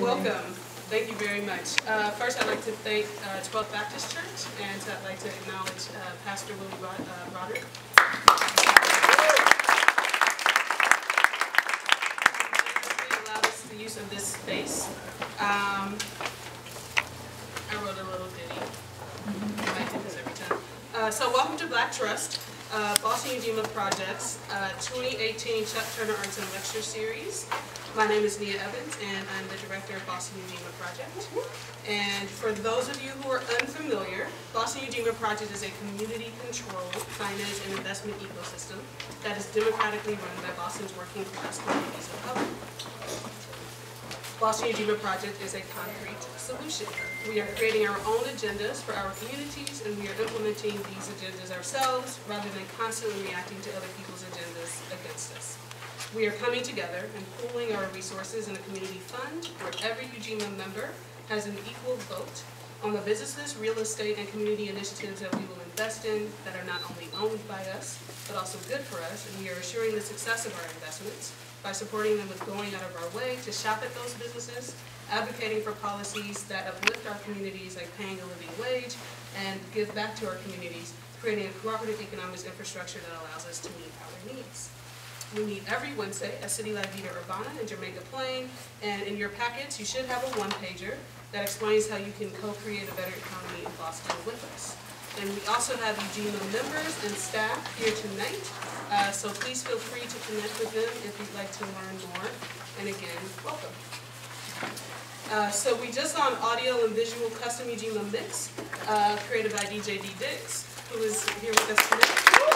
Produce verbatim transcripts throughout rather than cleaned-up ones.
Welcome. Thank you very much. Uh, first, I'd like to thank uh, twelfth Baptist Church, and I'd like to acknowledge uh, Pastor Willie Rod uh, Roderick. He allowed us the use of this space. Um, I wrote a little ditty. I might do this every time. Uh, so, welcome to Black Trust, uh, Boston Ujima Project's uh, twenty eighteen Chuck Turner Arts and Lecture Series. My name is Nia Evans, and I'm the director of Boston Ujima Project. And for those of you who are unfamiliar, Boston Ujima Project is a community-controlled finance and investment ecosystem that is democratically run by Boston's working class communities of color. Boston Ujima Project is a concrete solution. We are creating our own agendas for our communities, and we are implementing these agendas ourselves rather than constantly reacting to other people's agendas against us. We are coming together and pooling our resources in a community fund where every Ujima member has an equal vote on the businesses, real estate, and community initiatives that we will invest in that are not only owned by us, but also good for us, and we are assuring the success of our investments by supporting them with going out of our way to shop at those businesses, advocating for policies that uplift our communities like paying a living wage, and give back to our communities, creating a cooperative economic infrastructure that allows us to meet our needs. We meet every Wednesday at City La Vida Urbana in Jamaica Plain, and in your packets you should have a one-pager that explains how you can co-create a better economy in Boston with us. And we also have Ujima members and staff here tonight, uh, so please feel free to connect with them if you'd like to learn more. And again, welcome. Uh, so we just saw an audio and visual custom Ujima mix uh, created by D J D Diggs, who is here with us today.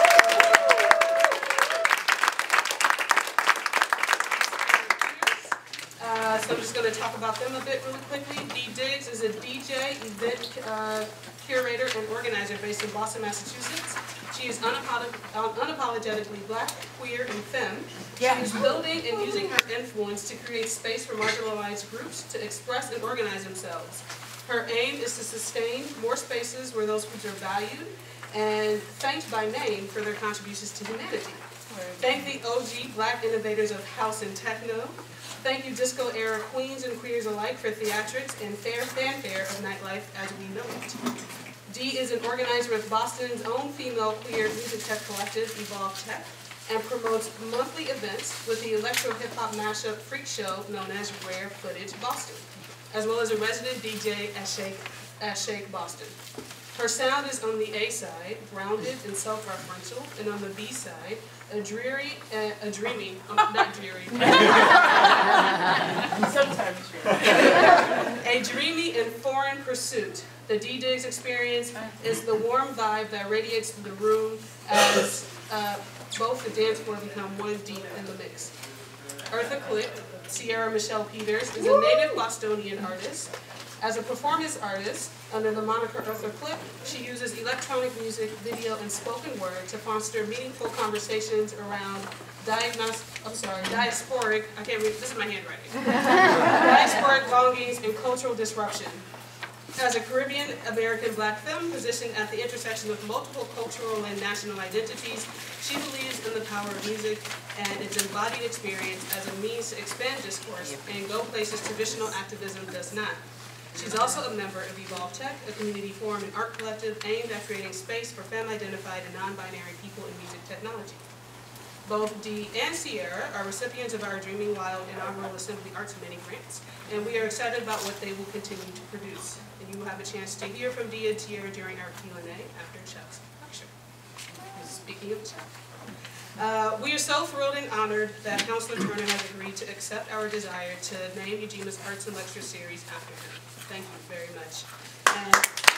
Uh, so I'm just going to talk about them a bit really quickly. D Diggs is a D J, event uh, curator, and organizer based in Boston, Massachusetts. She is unapolog unapologetically black, queer, and femme. Yeah. She is building and using her influence to create space for marginalized groups to express and organize themselves. Her aim is to sustain more spaces where those groups are valued and thanked by name for their contributions to humanity. Thank the O G black innovators of house and techno. Thank you, disco-era queens and queers alike, for theatrics and fair fanfare of nightlife as we know it. Dee is an organizer of Boston's own female queer music tech collective, Evolve Tech, and promotes monthly events with the electro-hip-hop mashup freak show known as Rare Footage Boston, as well as a resident D J at Shake, at Shake Boston. Her sound is on the A side, grounded and self-referential, and on the B side, a dreary, uh, a dreamy, um, not dreary, sometimes dreary, a dreamy and foreign pursuit. The D Diggs experience is the warm vibe that radiates through the room as uh, both the dance floor become one deep in the mix. Eartha Click, Sierra Michelle Peters, is a native Bostonian artist. As a performance artist, under the moniker Eartha Click, she uses electronic music, video, and spoken word to foster meaningful conversations around diagnos I'm sorry, diasporic, I can't read, this is my handwriting, diasporic longings and cultural disruption. As a Caribbean-American black femme positioned at the intersection of multiple cultural and national identities, she believes in the power of music and its embodied experience as a means to expand discourse and go places traditional activism does not. She's also a member of Evolve Tech, a community forum and art collective aimed at creating space for femme-identified and non-binary people in music technology. Both Dee and Sierra are recipients of our Dreaming Wild inaugural Assembly Arts mini grants, and we are excited about what they will continue to produce. And you will have a chance to hear from Dee and Sierra during our Q and A after Chuck's lecture. Speaking of Chuck. Uh, we are so thrilled and honored that Councilor Turner has agreed to accept our desire to name Ujima's Arts and Lecture Series after him. Thank you very much. And,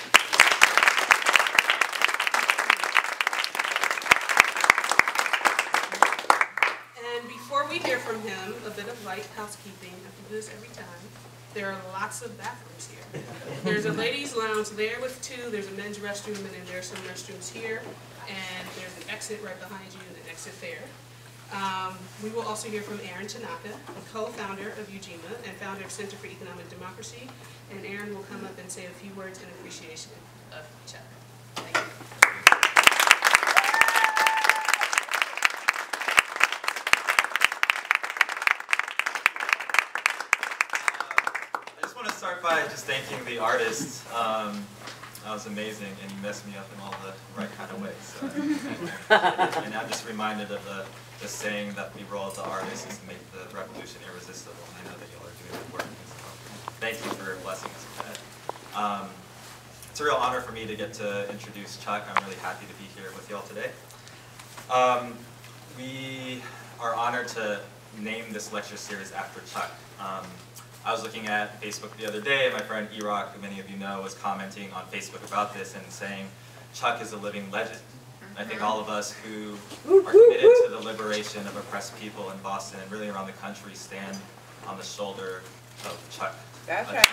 and before we hear from him, a bit of light housekeeping. I do this every time. There are lots of bathrooms here. There's a ladies' lounge there with two. There's a men's restroom, and then there's some restrooms here. And there's an exit right behind you and an exit there. Um, we will also hear from Aaron Tanaka, co-founder of Ujima and founder of Center for Economic Democracy. And Aaron will come up and say a few words in appreciation of Chuck. Thank you. start by just thanking the artist. Um, that was amazing, and you messed me up in all the right kind of ways. So, and I'm just reminded of the, the saying that the role of the artist is to make the revolution irresistible. I know that y'all are doing good work. So thank you for blessing us with that. Um, it's a real honor for me to get to introduce Chuck. I'm really happy to be here with y'all today. Um, we are honored to name this lecture series after Chuck. Um, I was looking at Facebook the other day, and my friend E-Rock, who many of you know, was commenting on Facebook about this and saying, Chuck is a living legend. I think all of us who are committed to the liberation of oppressed people in Boston and really around the country stand on the shoulder of Chuck. That's right.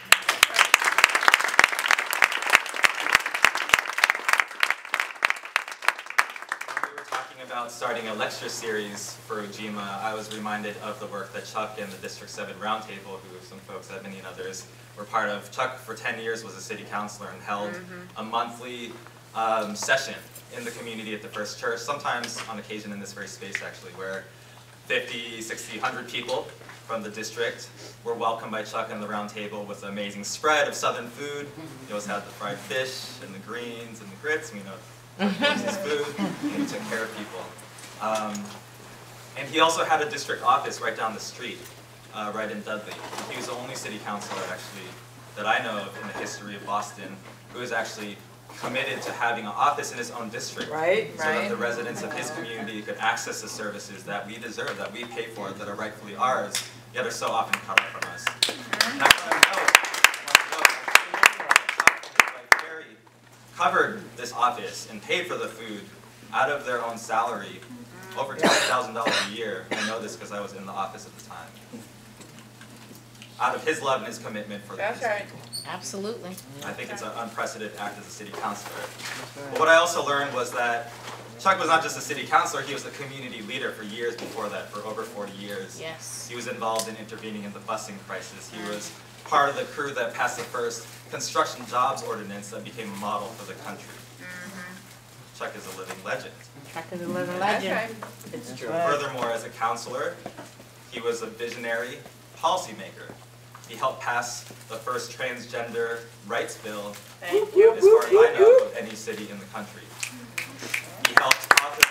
About starting a lecture series for Ujima, I was reminded of the work that Chuck and the District seven Roundtable, who some folks, Ebony and others, were part of. Chuck, for ten years, was a city councilor and held mm-hmm. a monthly um, session in the community at the First Church, sometimes on occasion in this very space, actually, where fifty, sixty, one hundred people from the district were welcomed by Chuck and the Roundtable with an amazing spread of Southern food. He always had the fried fish and the greens and the grits, you know, his food, and he took care of people. Um, and he also had a district office right down the street, uh, right in Dudley. He was the only city councilor, actually, that I know of in the history of Boston who was actually committed to having an office in his own district. Right, so right. that the residents of his community could access the services that we deserve, that we pay for, that are rightfully ours, yet are so often cut off from us. And I want to know, covered this office and paid for the food out of their own salary, over twenty thousand dollars a year. I know this because I was in the office at the time. Out of his love and his commitment for the That's right. Absolutely. I think it's an unprecedented act as a city councilor. But what I also learned was that Chuck was not just a city councilor, he was a community leader for years before that, for over forty years. Yes. He was involved in intervening in the busing crisis. He was part of the crew that passed the first construction jobs ordinance that became a model for the country. Mm-hmm. Chuck is a living legend. Chuck is a living legend. That's right. It's true. Furthermore, as a councilor, he was a visionary policymaker. He helped pass the first transgender rights bill, Thank you. as far as I know, of any city in the country. He helped author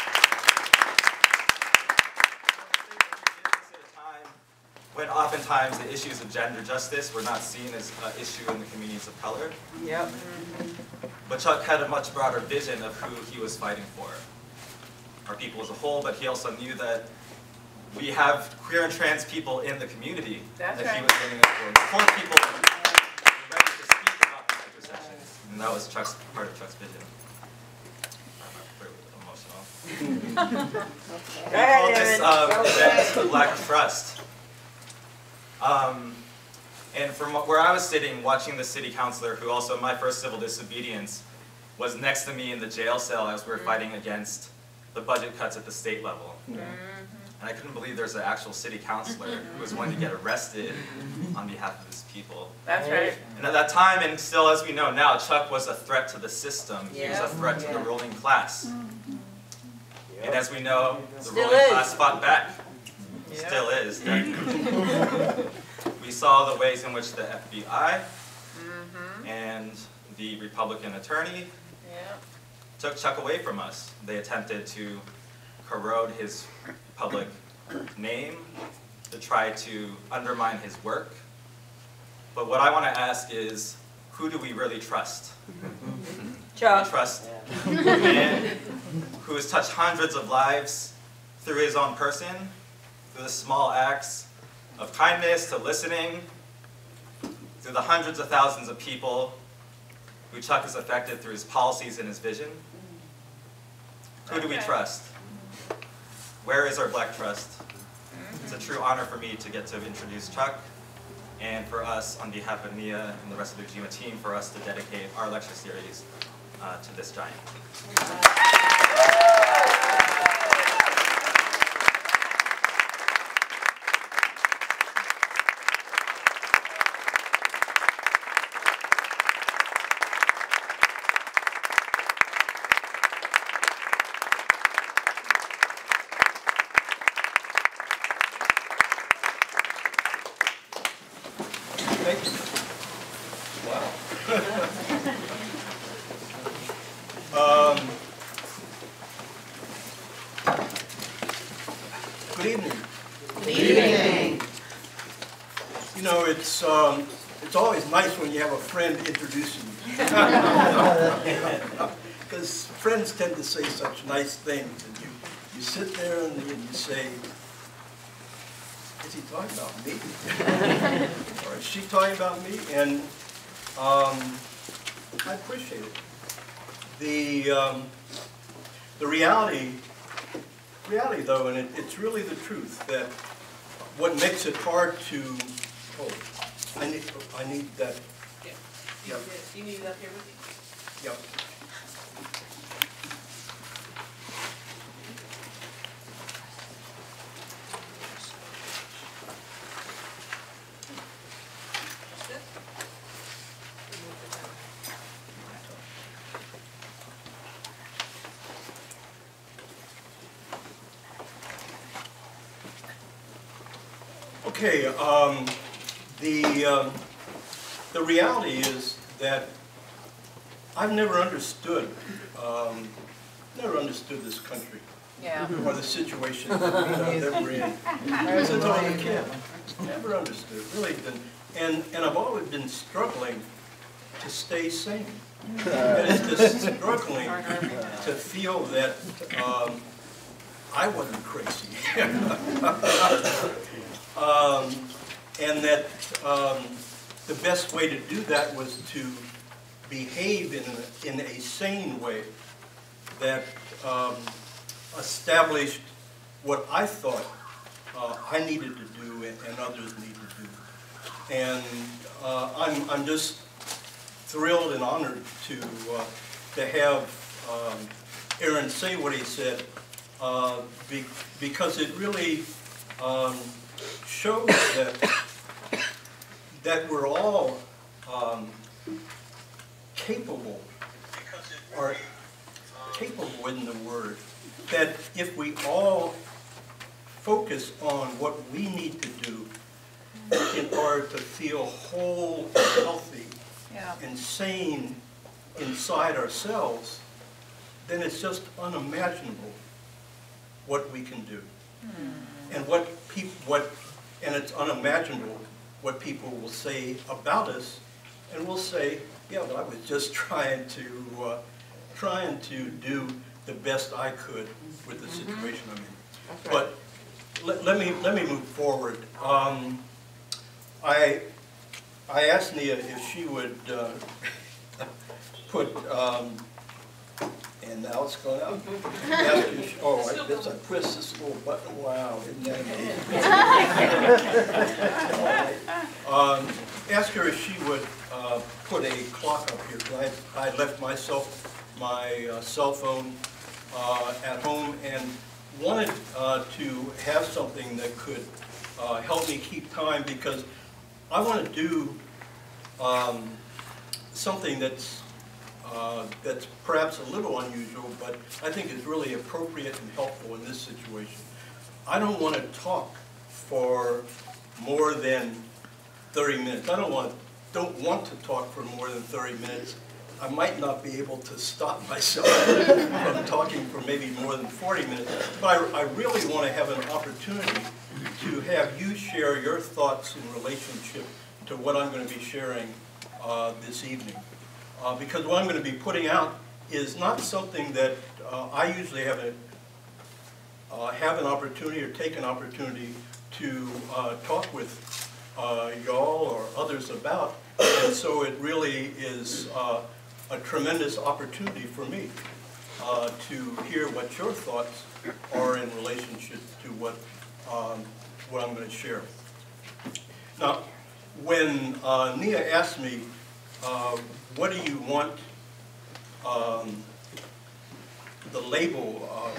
when oftentimes the issues of gender justice were not seen as an issue in the communities of color. Yep. But Chuck had a much broader vision of who he was fighting for. Our people as a whole, but he also knew that we have queer and trans people in the community That's that right. he was standing up for. Before people were ready to speak about these intersections. And that was Chuck's, part of Chuck's vision. I'm very emotional. We call this um, event Black Trust. Um, and from where I was sitting, watching the city councilor, who also, my first civil disobedience, was next to me in the jail cell as we were fighting against the budget cuts at the state level. Mm-hmm. And I couldn't believe there's an actual city councilor who was going to get arrested on behalf of his people. That's right. And at that time, and still as we know now, Chuck was a threat to the system. He was a threat to the ruling class. And as we know, the Still ruling is. class fought back. Yep. Still is. We saw the ways in which the F B I mm-hmm. and the Republican attorney Yep. took Chuck away from us. They attempted to corrode his public name, to try to undermine his work. But what I want to ask is, who do we really trust? Chuck. We trust a man who has touched hundreds of lives through his own person, through the small acts of kindness to listening, through the hundreds of thousands of people who Chuck has affected through his policies and his vision. Who do we trust? Where is our Black trust? It's a true honor for me to get to introduce Chuck, and for us, on behalf of Nia and the rest of the Ujima team, for us to dedicate our lecture series uh, to this giant. Thank you. Wow. um, good evening. Good evening. You know, it's um, it's always nice when you have a friend introducing you. Because friends tend to say such nice things, and you, you sit there and you, and you say, is he talking about me? Or is she talking about me? And um, I appreciate it. The, um, the reality, reality though, and it, it's really the truth, that what makes it hard to, oh, I need, I need that. Yeah. Yep. You need it up here with you? Yep. Okay, um, the, um, the reality is that I've never understood, um, never understood this country Yeah. or the situation that we know that we're in. Since I was a kid, never understood, really didn't. And, and I've always been struggling to stay sane. That is, just struggling to feel that um, I wasn't crazy. Um, and that um, the best way to do that was to behave in a, in a sane way that um, established what I thought uh, I needed to do and, and others need to do. And uh, I'm, I'm just thrilled and honored to, uh, to have um, Aaron say what he said, uh, be, because it really um, shows that that we're all um, capable, or capable in the word, that if we all focus on what we need to do in order to feel whole and healthy Yeah. and sane inside ourselves, then it's just unimaginable what we can do. And what people, what, and it's unimaginable what people will say about us, and we'll say, yeah, but I was just trying to, uh, trying to do the best I could with the situation I'm in. But let, let me let me move forward. Um, I I asked Nia if she would uh, put. Um, And now it's going out. Ask you, oh, I guess I pressed this little button. Wow, isn't that amazing? um, ask her if she would uh, put a clock up here. I, I left myself my uh, cell phone uh, at home and wanted uh, to have something that could uh, help me keep time, because I want to do um, something that's Uh, that's perhaps a little unusual, but I think is really appropriate and helpful in this situation. I don't want to talk for more than thirty minutes. I don't want don't want to talk for more than thirty minutes. I might not be able to stop myself from talking for maybe more than forty minutes, but I, I really want to have an opportunity to have you share your thoughts in relationship to what I'm going to be sharing uh, this evening. Uh, because what I'm going to be putting out is not something that uh, I usually have a uh, have an opportunity or take an opportunity to uh, talk with uh, y'all or others about, and so it really is uh, a tremendous opportunity for me uh, to hear what your thoughts are in relationship to what um, what I'm going to share. Now, when uh, Nia asked me, Uh, what do you want um, the label uh,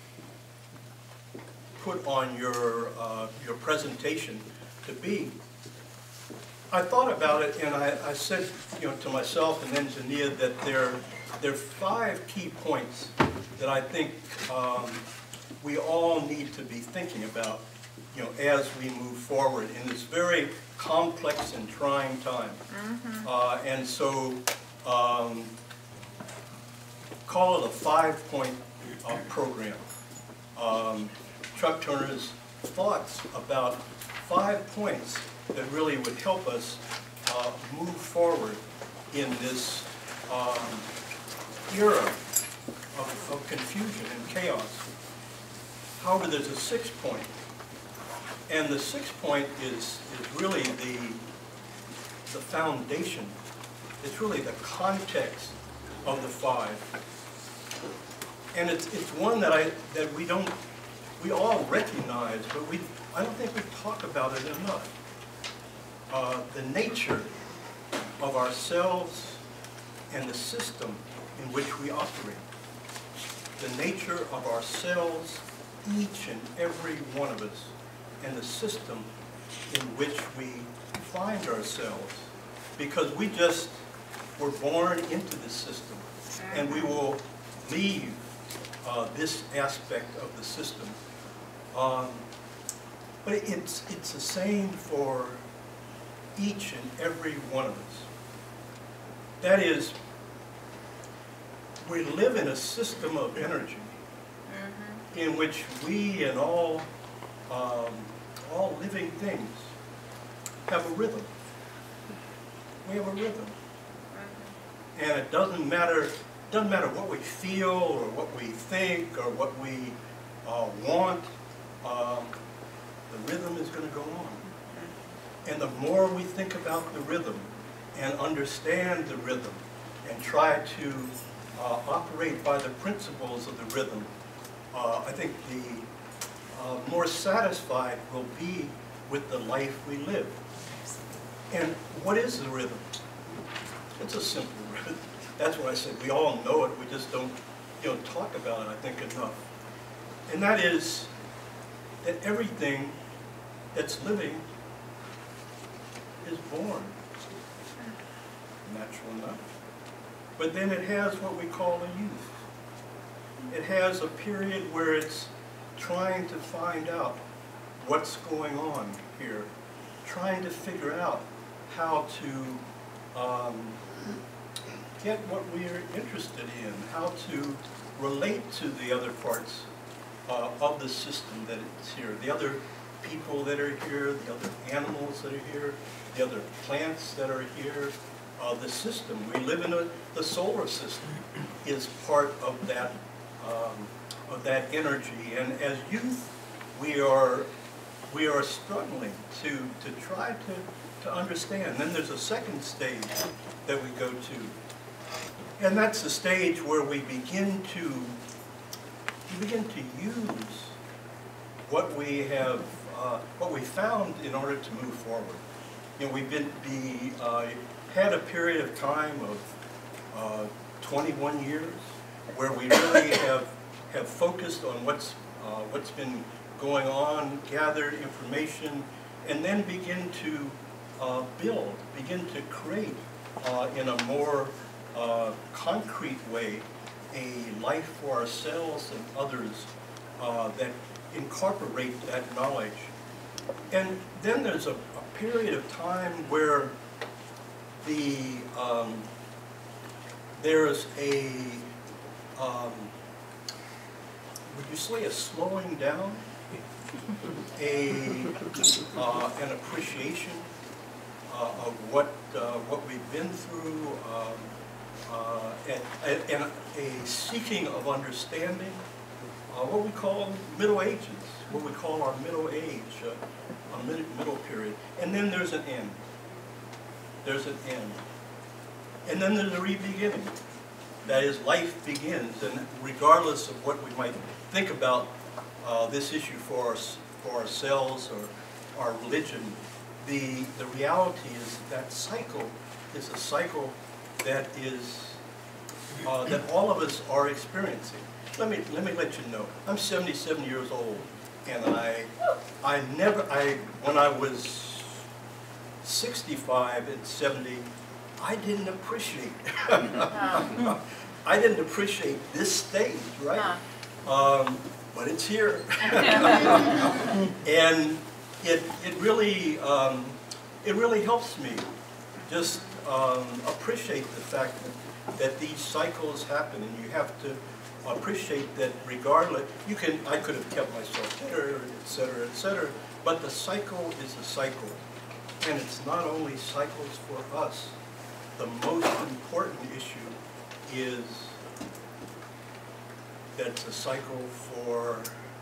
put on your uh, your presentation to be? I thought about it, and I, I said, you know, to myself and then to Nia that there there are five key points that I think um, we all need to be thinking about you know, as we move forward in this very complex and trying time. Mm-hmm. Uh, and so, um, call it a five-point uh, program. Um, Chuck Turner's thoughts about five points that really would help us uh, move forward in this um, era of, of confusion and chaos. However, there's a sixth point, and the sixth point is, is really the, the foundation. It's really the context of the five. And it's, it's one that, I, that we don't, we all recognize, but we, I don't think we talk about it enough. Uh, the nature of ourselves and the system in which we operate. The nature of ourselves, each and every one of us, and the system in which we find ourselves. Because we just were born into this system, and we will leave uh, this aspect of the system. Um, but it's, it's the same for each and every one of us. That is, we live in a system of energy mm-hmm. in which we and all, um, all living things have a rhythm. We have a rhythm. Mm-hmm. And it doesn't matter, doesn't matter what we feel or what we think or what we uh, want, um, the rhythm is going to go on. And the more we think about the rhythm and understand the rhythm and try to uh, operate by the principles of the rhythm, uh, I think the uh, more satisfied we'll be with the life we live. And what is the rhythm? It's a simple rhythm. That's what I said. We all know it. We just don't, you know, talk about it, I think, enough. And that is that everything that's living is born, natural enough. But then it has what we call a youth. It has a period where it's trying to find out what's going on here, trying to figure out how to um, get what we're interested in, how to relate to the other parts uh, of the system that is here, the other people that are here, the other animals that are here, the other plants that are here, uh, the system. We live in a, the solar system is part of that, um, of that energy. And as youth, we are, we are struggling to, to try to, to understand. Then there's a second stage that we go to. And that's the stage where we begin to, we begin to use what we have, uh, what we found in order to move forward. You know, we've been be, uh, had a period of time of uh, twenty-one years where we really have have focused on what's uh, what's been going on, gathered information, and then begin to uh, build, begin to create uh, in a more uh, concrete way a life for ourselves and others uh, that incorporate that knowledge. And then there's a, a period of time where the um, there's a um, would you say a slowing down, a uh, an appreciation uh, of what uh, what we've been through, um, uh, and, and a seeking of understanding. Uh, what we call middle ages, what we call our middle age, uh, a mid middle period. And then there's an end. There's an end. And then there's a re-beginning. That is, life begins, and regardless of what we might think about uh, this issue for, us, for ourselves or our religion, the, the reality is that cycle is a cycle that is, uh, that all of us are experiencing. Let me, let me let you know, I'm seventy-seven years old, and I, I never, I, when I was sixty-five and seventy, I didn't appreciate, I didn't appreciate this stage, right? Um, but it's here. And it, it really, um, it really helps me just um, appreciate the fact that, that these cycles happen, and you have to appreciate that regardless, you can, I could have kept myself better, et cetera, et cetera, but the cycle is a cycle. And it's not only cycles for us. The most important issue is that it's a cycle for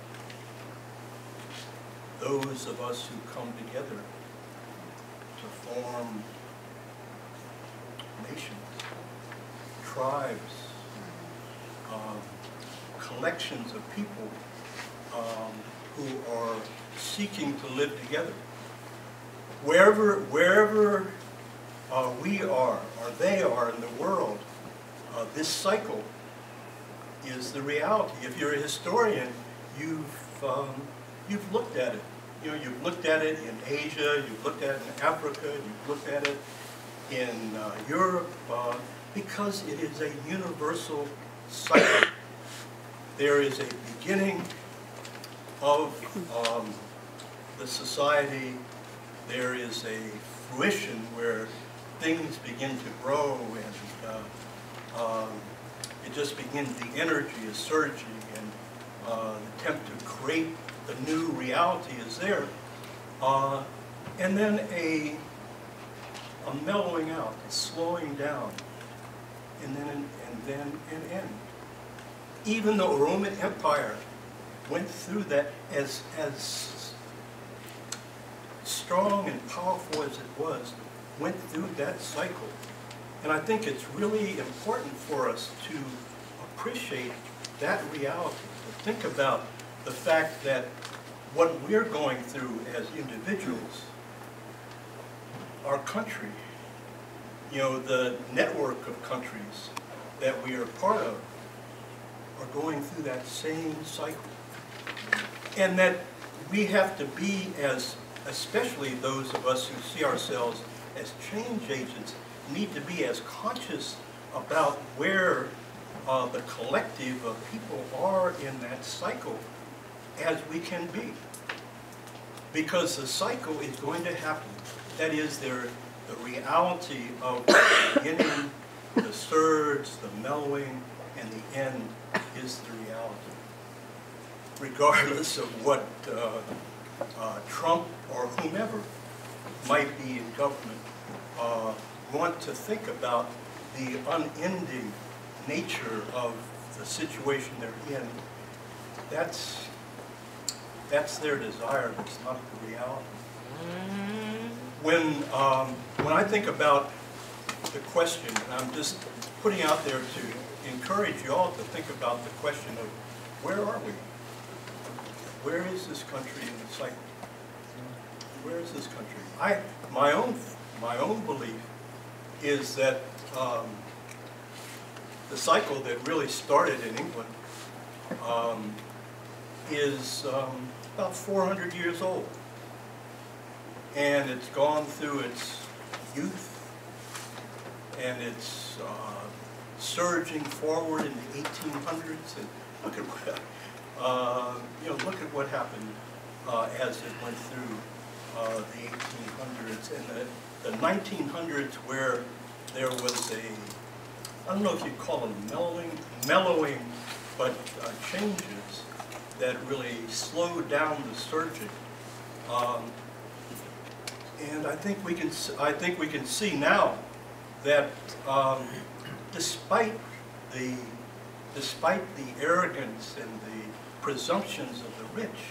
those of us who come together to form nations, tribes, um, collections of people um, who are seeking to live together. Wherever, wherever uh, we are, or they are in the world, uh, this cycle is the reality. If you're a historian, you've, um, you've looked at it. You know, you've looked at it in Asia, you've looked at it in Africa, you've looked at it in uh, Europe, uh, because it is a universal cycle. There is a beginning of um, the society. There is a fruition where things begin to grow, and uh, um, it just begins, the energy is surging, and uh, the attempt to create the new reality is there. Uh, and then a, a mellowing out, a slowing down, and then an, and then an end. Even the Roman Empire went through that, as, as strong and powerful as it was, went through that cycle. And I think it's really important for us to appreciate that reality, to think about the fact that what we're going through as individuals, our country, you know, the network of countries that we are part of, are going through that same cycle. And that we have to be, as especially those of us who see ourselves as change agents, need to be as conscious about where uh, the collective of people are in that cycle as we can be. Because the cycle is going to happen. That is, there, the reality of the beginning, the surge, the mellowing, and the end is the reality. Regardless of what uh, uh, Trump or whomever might be in government, uh, want to think about the unending nature of the situation they're in. That's, that's their desire, it's not the reality. When, um, when I think about the question, and I'm just putting out there to encourage you all to think about the question of where are we? Where is this country in the cycle? Where is this country? I, my own, my own belief is that um, the cycle that really started in England um, is um, about four hundred years old. And it's gone through its youth, and it's uh, surging forward in the eighteen hundreds. And look at what, uh, you know, look at what happened uh, as it went through uh, the eighteen hundreds and the, the nineteen hundreds, where there was a, I don't know if you'd call it mellowing, mellowing, but uh, changes that really slowed down the surging. Um, and I think we can, I think we can see now that um, despite the, despite the arrogance and the presumptions of the rich,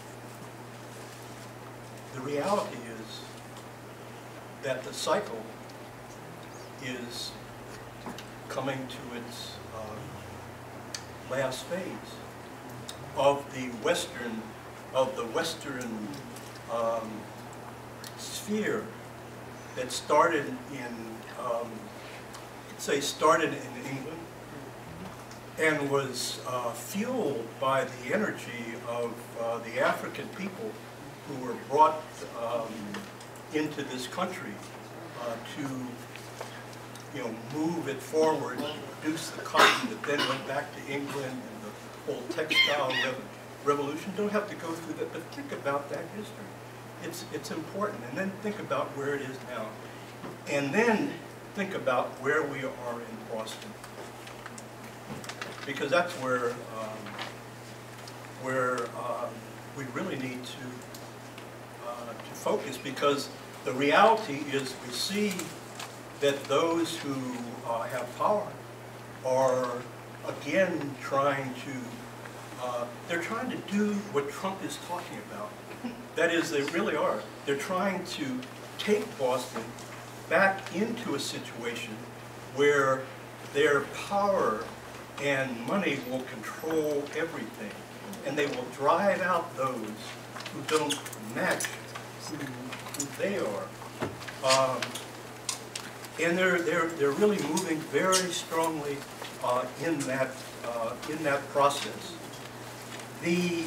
the reality is that the cycle is coming to its uh, last phase of the Western, of the Western um, sphere that started in, um, say, started in England and was uh, fueled by the energy of uh, the African people who were brought um, into this country uh, to, you know, move it forward, produce the cotton that then went back to England, and the whole textile rev Revolution. Don't have to go through that, but think about that history. It's, it's important. And then think about where it is now. And then think about where we are in Boston. Because that's where, um, where um, we really need to, uh, to focus, because the reality is we see that those who uh, have power are again trying to, uh, they're trying to do what Trump is talking about. That is, they really are. They're trying to take Boston back into a situation where their power and money will control everything. And they will drive out those who don't match who, who they are. Um, and they're, they're, they're really moving very strongly uh, in, that, uh, in that process. The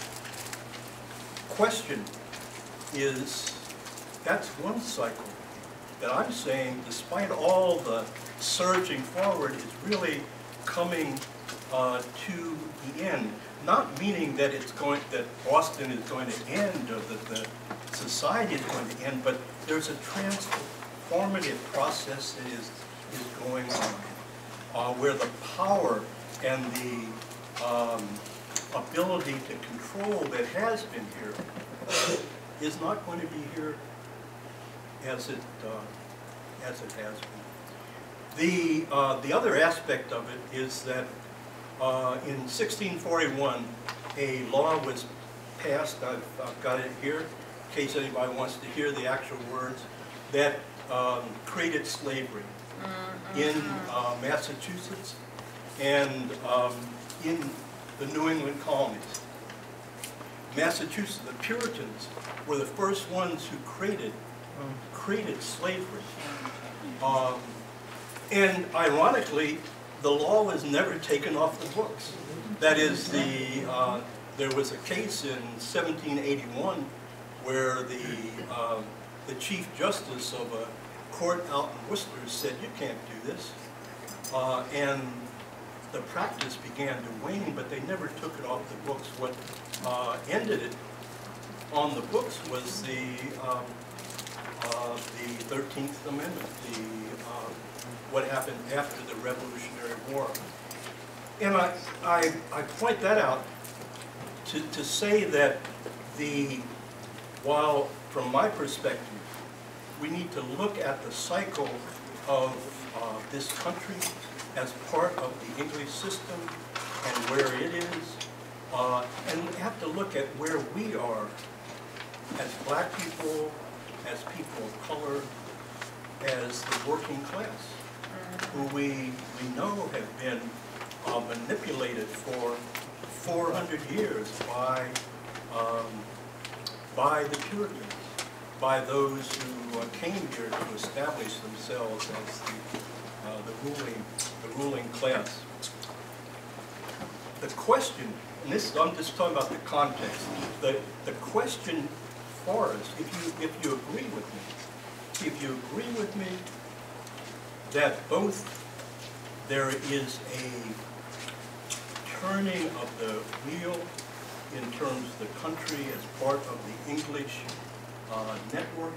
question is, that's one cycle that I'm saying, despite all the surging forward, is really coming uh, to the end. Not meaning that it's going, that Boston is going to end, or that the society is going to end, but there's a transformative process that is, is going on, uh, where the power and the um, ability to control that has been here is not going to be here as it, uh, as it has been. The, uh, the other aspect of it is that uh, in sixteen forty-one, a law was passed, I've, I've got it here, in case anybody wants to hear the actual words, that um, created slavery in uh, Massachusetts and um, in the New England colonies. Massachusetts, the Puritans were the first ones who created, created slavery. Um, And ironically, the law was never taken off the books. That is, the uh, there was a case in seventeen eighty-one where the uh, the Chief Justice of a court out in Worcester said, "You can't do this," uh, and the practice began to wane, but they never took it off the books. What uh, ended it on the books was the um, uh, the thirteenth Amendment, the uh, what happened after the Revolutionary War. And I, I, I point that out to, to say that the, while from my perspective, we need to look at the cycle of uh, this country as part of the English system and where it is, uh, and we have to look at where we are as black people, as people of color, as the working class, who we, we know have been uh, manipulated for four hundred years by, um, by the Puritans, by those who uh, came here to establish themselves as the, uh, the, ruling, the ruling class. The question, and this, I'm just talking about the context, the, the question for us, if you, if you agree with me, if you agree with me that both there is a turning of the wheel in terms of the country as part of the English uh, network,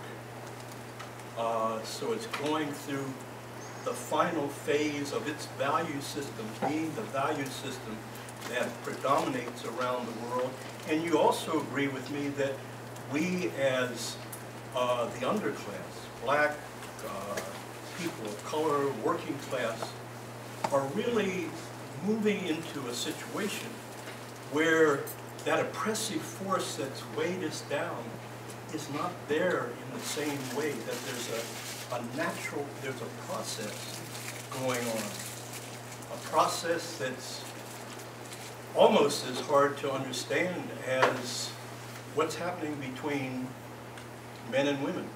uh, so it's going through the final phase of its value system, being the value system that predominates around the world. And you also agree with me that we as uh, the underclass, black, uh, people of color, working class, are really moving into a situation where that oppressive force that's weighed us down is not there in the same way, that there's a, a natural, there's a process going on. A process that's almost as hard to understand as what's happening between men and women.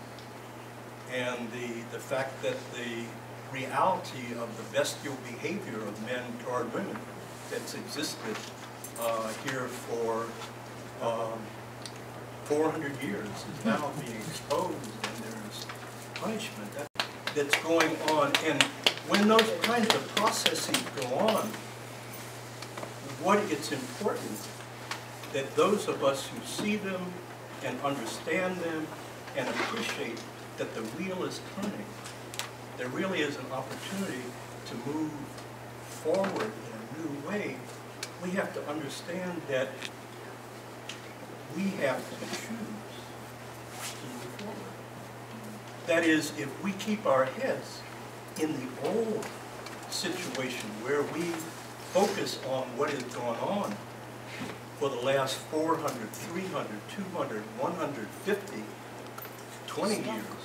And the, the fact that the reality of the bestial behavior of men toward women that's existed uh, here for um, four hundred years is now being exposed, and there's punishment that, that's going on. And when those kinds of processes go on, what it's important that those of us who see them and understand them and appreciate that the wheel is turning, there really is an opportunity to move forward in a new way. We have to understand that we have to choose to move forward. That is, if we keep our heads in the old situation where we focus on what has gone on for the last four hundred, three hundred, two hundred, one hundred fifty, twenty years,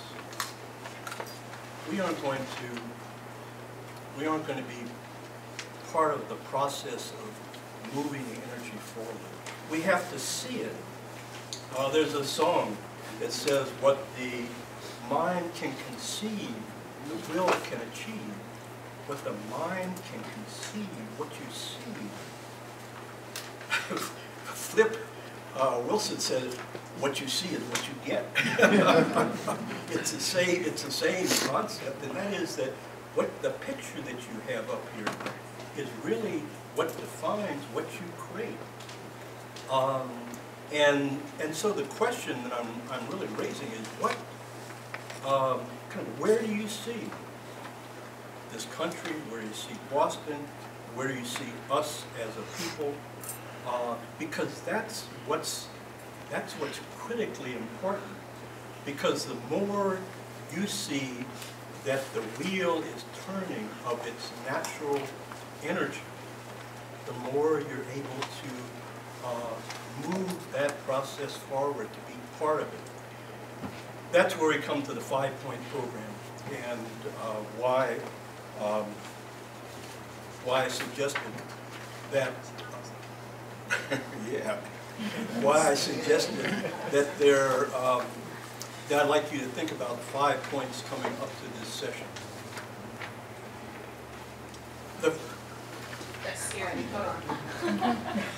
we aren't going to, we aren't going to be part of the process of moving the energy forward. We have to see it. Uh, there's a song that says, what the mind can conceive, the will can achieve. What the mind can conceive, what you see. Flip uh, Wilson said, what you see is what you get. It's the same, it's the same concept, and that is that what the picture that you have up here is really what defines what you create. Um, and and so the question that I'm I'm really raising is what um, kind of where do you see this country? Where do you see Boston? Where do you see us as a people? Uh, because that's what's that's what's critically important. Because the more you see that the wheel is turning of its natural energy, the more you're able to uh, move that process forward, to be part of it. That's where we come to the five-point program and uh, why um, why I suggested that. Yeah. Why I suggested that there um, that I'd like you to think about five points coming up to this session. The That's Siri, hold on.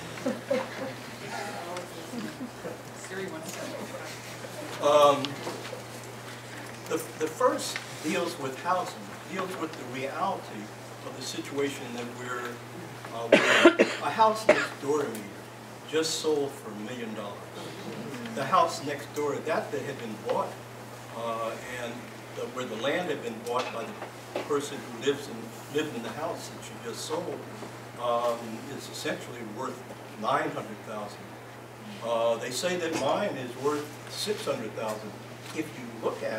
Siri wants to. Um, the, the first deals with housing, deals with the reality of the situation that we're, uh, we're a house next door to me just sold for a million dollars. The house next door to that that had been bought, uh, and the, where the land had been bought by the person who lives in lived in the house that she just sold, um, is essentially worth nine hundred thousand. Uh, they say that mine is worth six hundred thousand if you look at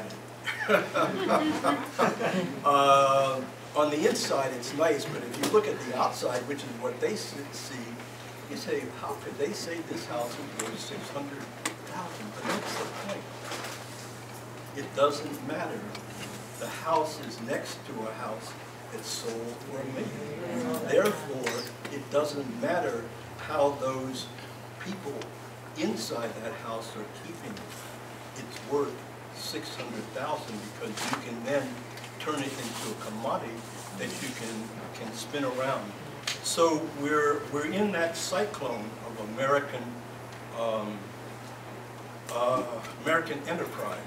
it. uh, on the inside, it's nice, but if you look at the outside, which is what they see, you say, how could they say this house is worth six hundred thousand? But that's the point. It doesn't matter. The house is next to a house that's sold for a million. Therefore, it doesn't matter how those people inside that house are keeping it. It's worth six hundred thousand because you can then turn it into a commodity that you can can spin around. So we're we're in that cyclone of American um, uh, American enterprise.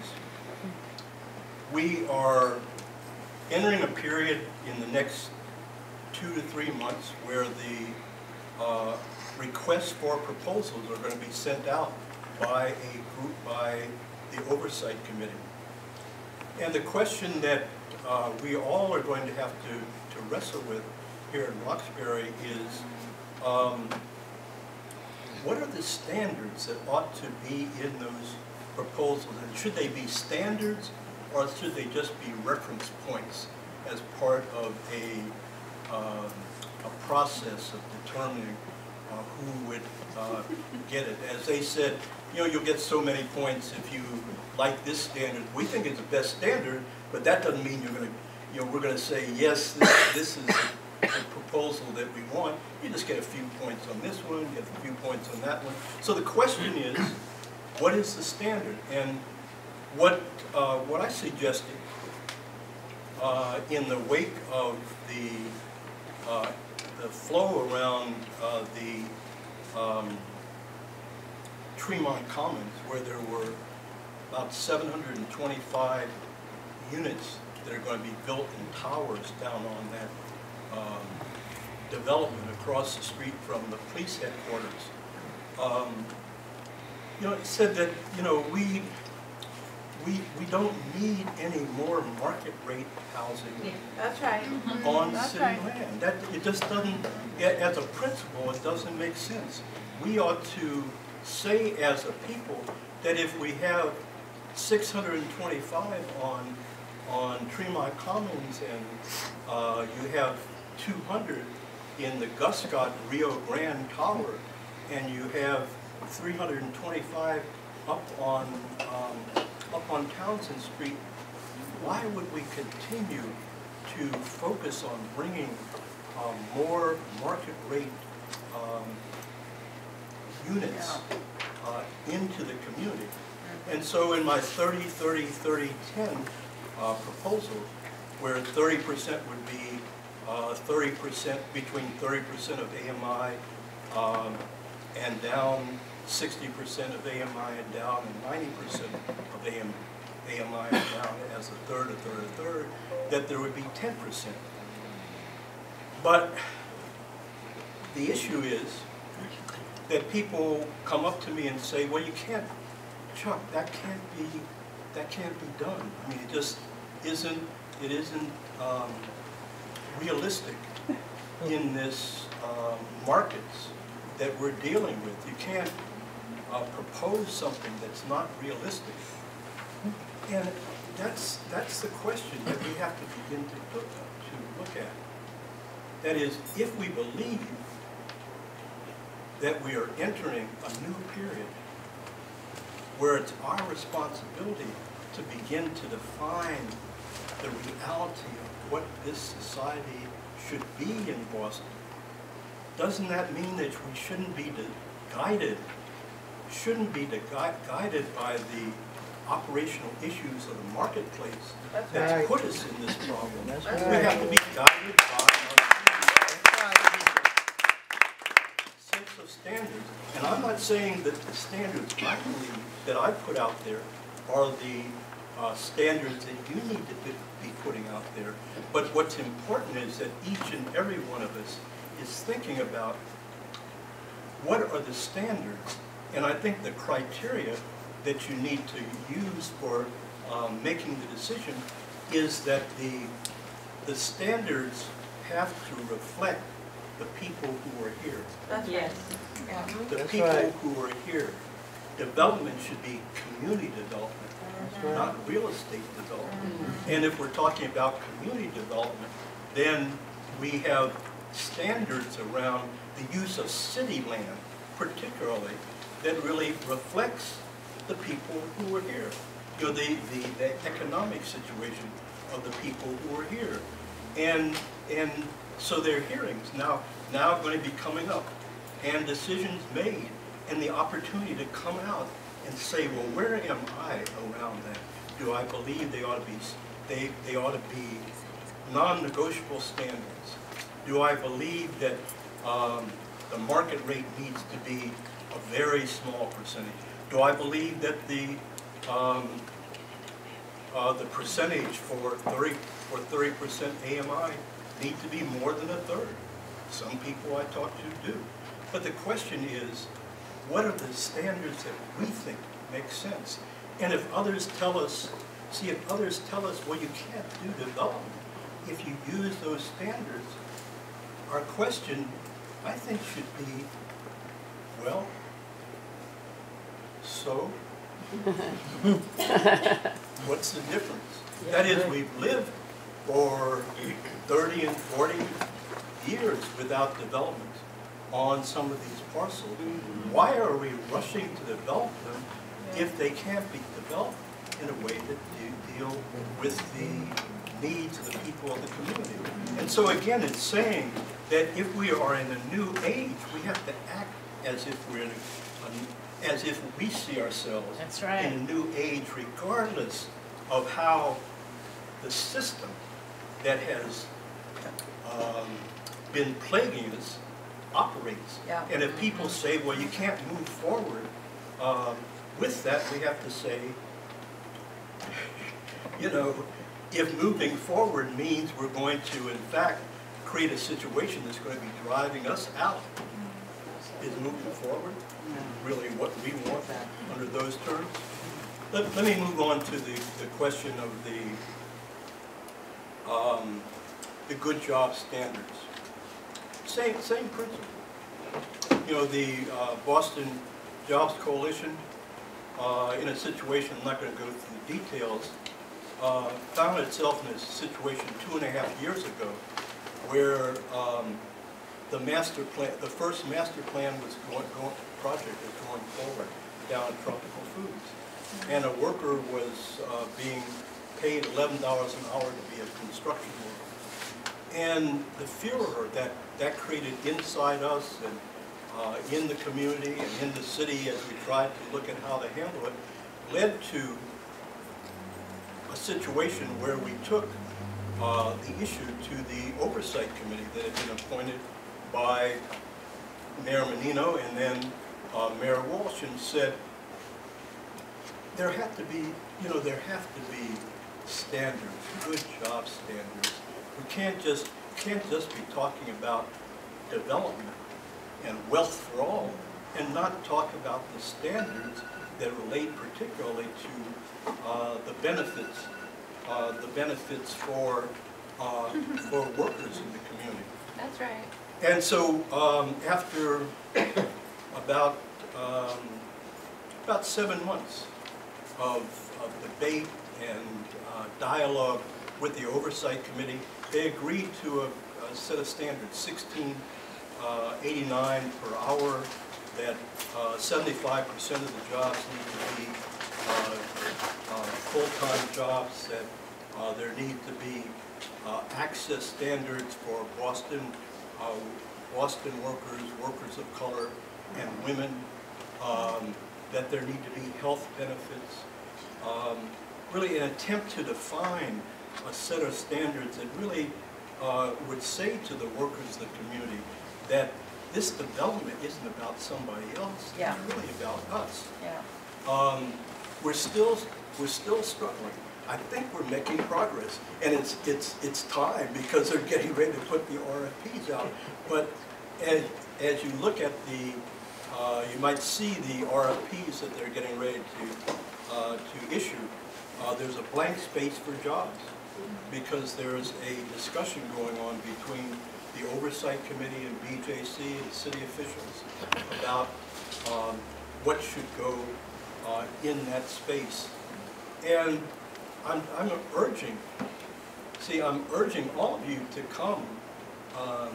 We are entering a period in the next two to three months where the uh, requests for proposals are going to be sent out by a group, by the Oversight Committee. And the question that uh, we all are going to have to, to wrestle with here in Roxbury is, um, what are the standards that ought to be in those proposals? And should they be standards, or should they just be reference points as part of a, um, a process of determining uh, who would uh, get it? As they said, you know, you'll get so many points if you like this standard. We think it's the best standard, but that doesn't mean you're going to, you know, we're going to say, yes, this, this is the proposal that we want. You just get a few points on this one, get a few points on that one. So the question is, what is the standard? And what, uh, what I suggested uh, in the wake of the, uh, the flow around uh, the um, Tremont Commons, where there were about seven hundred twenty-five units that are going to be built in towers down on that um, development across the street from the police headquarters. um, you know, it said that, you know, we, we, we don't need any more market rate housing That's right. on That's city right. land. That, it just doesn't, a- as a principle, it doesn't make sense. We ought to say as a people that if we have six hundred twenty-five on, on Tremont Commons and uh, you have two hundred in the Guscott Rio Grande Tower, and you have three hundred twenty-five up on, um, up on Townsend Street, why would we continue to focus on bringing um, more market rate um, units uh, into the community? And so in my thirty, thirty, thirty, ten uh, proposal, where thirty percent would be uh, thirty percent, between thirty percent of A M I um, and down, sixty percent of A M I and down, and ninety percent of A M I and down as a third, a third, a third, that there would be ten percent. But the issue is that people come up to me and say, well, you can't, Chuck, that can't be, that can't be done. I mean, it just isn't, it isn't um, realistic in this um, markets that we're dealing with. You can't uh, propose something that's not realistic. And that's, that's the question that we have to begin to look, to look at. That is, if we believe that we are entering a new period where it's our responsibility to begin to define the reality of what this society should be in Boston, doesn't that mean that we shouldn't be guided, shouldn't be gui guided by the operational issues of the marketplace That's that's right. put us in this problem? That's We right. have to be guided by our sense of standards. And I'm not saying that the standards I believe that I put out there are the uh, standards that you need to be be putting out there. But what's important is that each and every one of us is thinking about what are the standards. And I think the criteria that you need to use for um, making the decision is that the, the standards have to reflect the people who are here. That's right. Yes. Yeah. The That's people right. who are here. Development should be community development, That's right. not real estate development. And if we're talking about community development, then we have standards around the use of city land, particularly, that really reflects the people who are here. You know, the, the, the economic situation of the people who are here. And, and so their hearings now, now going to be coming up, and decisions made, and the opportunity to come out and say, well, where am I around that? Do I believe they ought to be, they, they ought to be non-negotiable standards? Do I believe that um, the market rate needs to be a very small percentage? Do I believe that the um, uh, the percentage for thirty for thirty percent A M I need to be more than a third? Some people I talk to do. But the question is, what are the standards that we think make sense? And if others tell us, see, if others tell us, well, you can't do development if you use those standards, our question, I think, should be, well, so? What's the difference? That is, we've lived for thirty and forty years without development on some of these parcels. Why are we rushing to develop them if they can't be developed in a way that do deal with the needs of the people of the community? And so again, it's saying that if we are in a new age, we have to act as if we're in a, a, as if we see ourselves That's right. in a new age, regardless of how the system that has um, been plaguing us operates. Yeah. And if people say, well, you can't move forward um, with that, we have to say, you know, if moving forward means we're going to, in fact, create a situation that's going to be driving us out is moving forward, really what we want under those terms. Let, let me move on to the, the question of the, um, the good job standards. Same, same principle. You know, the uh, Boston Jobs Coalition, uh, in a situation, I'm not going to go through the details, uh, found itself in a situation two and a half years ago where um, the master plan, the first master plan was going, going, project was going forward down at Tropical Foods. And a worker was uh, being paid eleven dollars an hour to be a construction worker. And the furor that that created inside us and uh, in the community and in the city as we tried to look at how to handle it led to a situation where we took uh, the issue to the oversight committee that had been appointed by Mayor Menino and then uh, Mayor Walsh, and said there had to be, you know, there have to be standards, good job standards. We can't just can't just be talking about development and wealth for all and not talk about the standards that relate particularly to uh, the benefits, uh, the benefits for uh, for workers in the community. That's right. And so um, after about um, about seven months of, of debate and uh, dialogue with the oversight committee, they agreed to a, a set of standards, sixteen eighty-nine per hour, that seventy-five percent of the jobs need to be uh, uh, full-time jobs, that uh, there need to be uh, access standards for Boston, uh, Boston workers, workers of color, and women, um, that there need to be health benefits. Um, really an attempt to define a set of standards that really uh, would say to the workers of the community that this development isn't about somebody else, Yeah. it's really about us. Yeah. Um, we're still we're still struggling. I think we're making progress, and it's it's it's time because they're getting ready to put the R F Ps out. But as as you look at the, uh, you might see the R F Ps that they're getting ready to uh, to issue. Uh, there's a blank space for jobs because there's a discussion going on between the Oversight Committee and B J C and city officials about um, what should go uh, in that space. And I'm, I'm urging, see, I'm urging all of you to come um,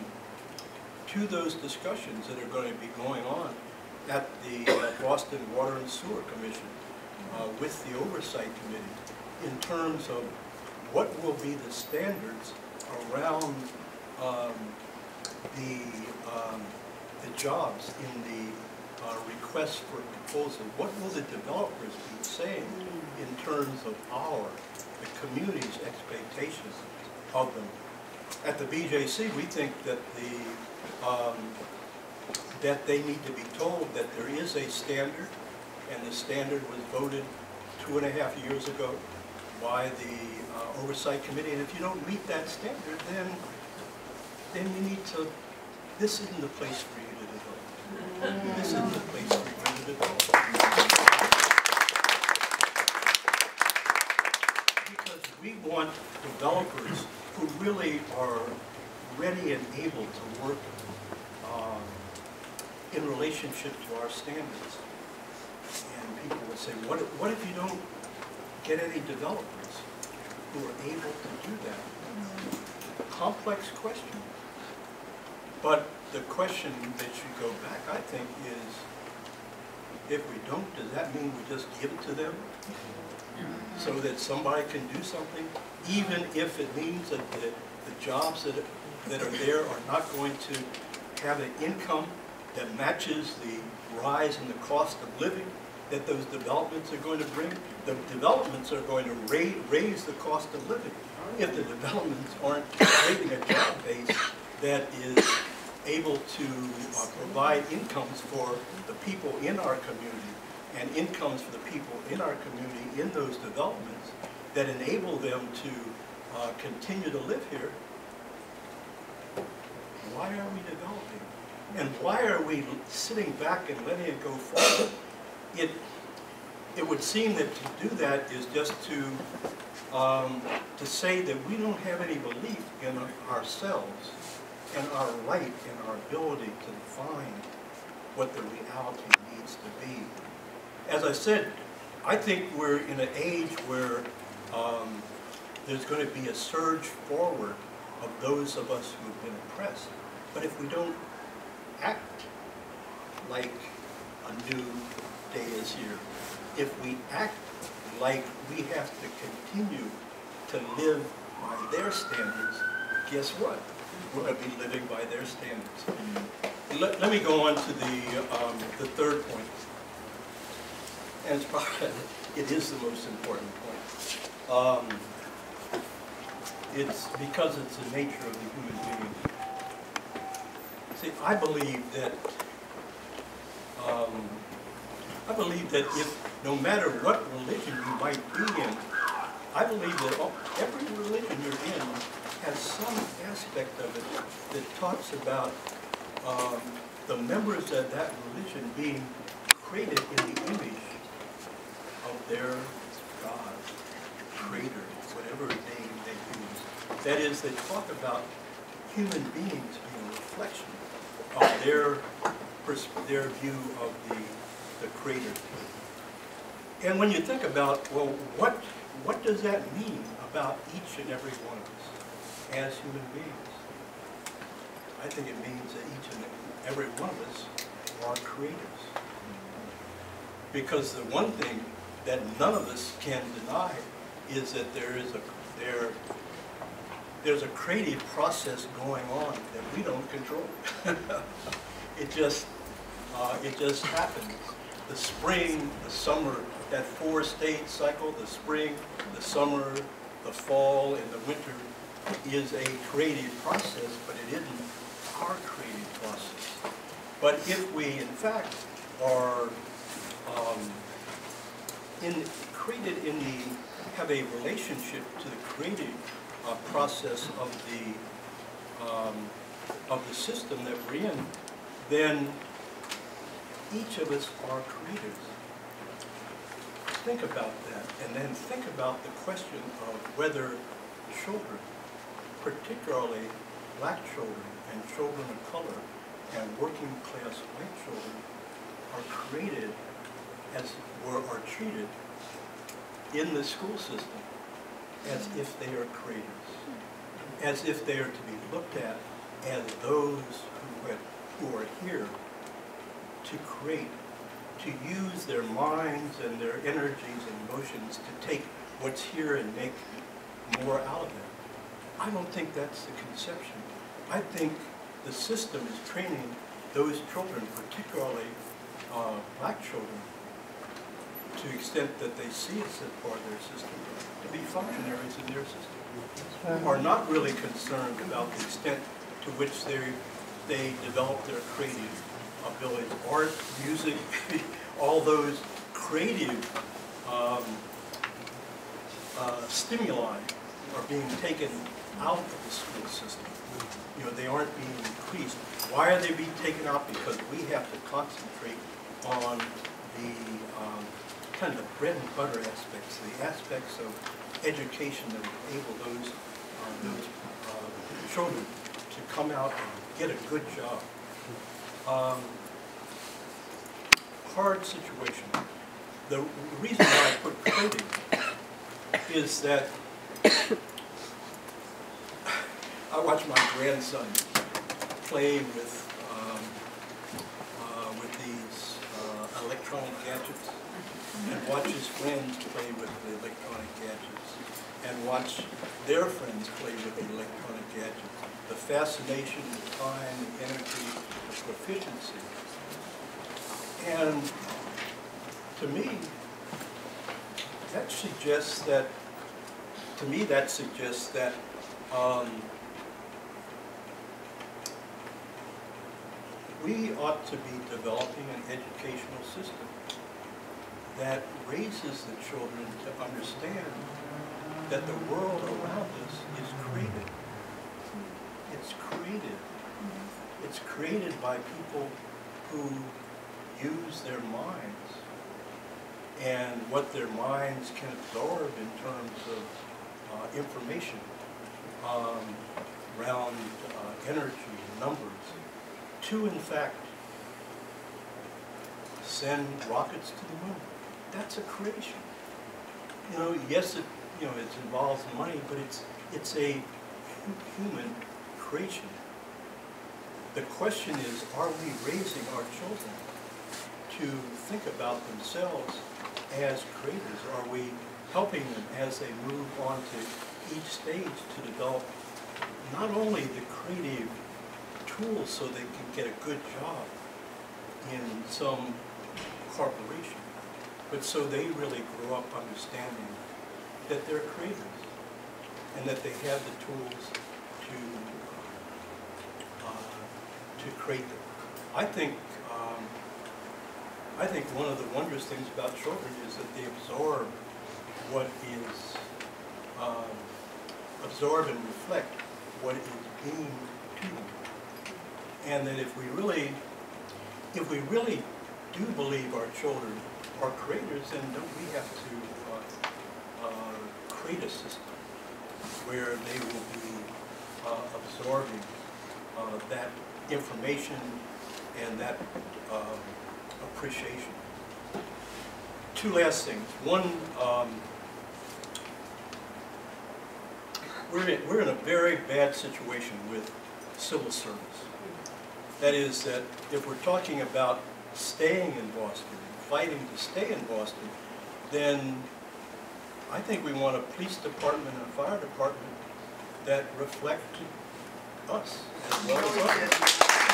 to those discussions that are going to be going on at the uh, Boston Water and Sewer Commission uh, with the Oversight Committee in terms of what will be the standards around um, the, um, the jobs in the uh, request for proposal. What will the developers be saying in terms of our, the community's expectations of them? At the B J C, we think that the um, that they need to be told that there is a standard, and the standard was voted two and a half years ago by the uh, Oversight Committee. And if you don't meet that standard, then then you need to. This isn't the place for you to develop. This isn't the place for you to develop. Because we want developers who really are ready and able to work um, in relationship to our standards. And people would say, what if, what if you don't get any developers who are able to do that? Complex question. But the question that should go back, I think, is if we don't, does that mean we just give it to them so that somebody can do something, even if it means that the, the jobs that, that are there are not going to have an income that matches the rise in the cost of living that those developments are going to bring? The developments are going to raise, raise the cost of living if the developments aren't creating a job base that is able to uh, provide incomes for the people in our community and incomes for the people in our community in those developments that enable them to uh, continue to live here. Why are we developing? And why are we sitting back and letting it go forward? It, it would seem that to do that is just to, um, to say that we don't have any belief in ourselves and our right and our ability to define what the reality needs to be. As I said, I think we're in an age where um, there's going to be a surge forward of those of us who've been oppressed. But if we don't act like a new day is here, if we act like we have to continue to live by their standards, guess what? We're going to be living by their standards. Let, let me go on to the, um, the third point. And it's probably, it is the most important point. Um, it's because it's the nature of the human being. See, I believe that, um, I believe that if, no matter what religion you might be in, I believe that all, every religion you're in has some aspect of it that talks about um, the members of that religion being created in the image of their God, creator, whatever name they use. That is, they talk about human beings being a reflection of their, their view of the, the creator. And when you think about, well, what, what does that mean about each and every one of us as human beings? I think it means that each and every one of us are creators. Because the one thing that none of us can deny is that there is a there there's a creative process going on that we don't control. It just uh, it just happens. The spring, the summer, that four-stage cycle, the spring, the summer, the fall, and the winter is a creative process, but it isn't our creative process. But if we, in fact, are um, in, created in the, have a relationship to the creative uh, process of the, um, of the system that we're in, then each of us are creators. Think about that, and then think about the question of whether children, particularly black children and children of color and working class white children, are created as, or are treated in the school system as if they are creators, as if they are to be looked at as those who are, who are here to create, to use their minds and their energies and emotions to take what's here and make more out of it. I don't think that's the conception. I think the system is training those children, particularly uh, black children, to the extent that they see us as part of their system, to be functionaries in their system, who are not really concerned about the extent to which they they develop their creative abilities, art, music, all those creative um, uh, stimuli are being taken out of the school system. You know, they aren't being increased. Why are they being taken out? Because we have to concentrate on the um, kind of the bread and butter aspects, the aspects of education that enable those uh, those uh, children to come out and get a good job. Um, hard situation. The reason why I put coding is that I watch my grandson play with um, uh, with these uh, electronic gadgets, and watch his friends play with the electronic gadgets, and watch their friends play with the electronic gadgets. The fascination, the time, the energy, the proficiency. And to me, that suggests that, to me that suggests that um, we ought to be developing an educational system that raises the children to understand that the world around us is created. It's created. it's created by people who use their minds and what their minds can absorb in terms of uh, information um, around uh, energy and numbers, to in fact send rockets to the moon. That's a creation. You know, yes, it you know it involves money, but it's it's a human creation. The question is, are we raising our children to think about themselves as creators? Are we helping them as they move on to each stage to develop not only the creative tools so they can get a good job in some corporation, but so they really grow up understanding that they're creators and that they have the tools to uh, to create them. I think um, I think one of the wondrous things about children is that they absorb what is um, absorb and reflect what is being to them, and that if we really if we really do believe our children are creators, then don't we have to uh, uh, create a system where they will be uh, absorbing uh, that information and that um, appreciation. Two last things. One, um, we're in, we're in a very bad situation with civil service. That is that if we're talking about staying in Boston, fighting to stay in Boston, then I think we want a police department and a fire department that reflect us as well as others.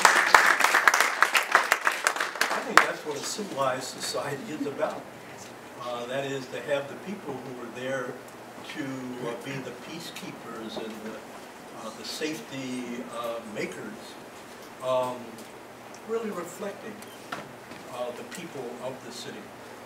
I think that's what a civilized society is about. Uh, that is to have the people who are there to uh, be the peacekeepers and the, uh, the safety uh, makers, um, really reflecting Uh, the people of the city.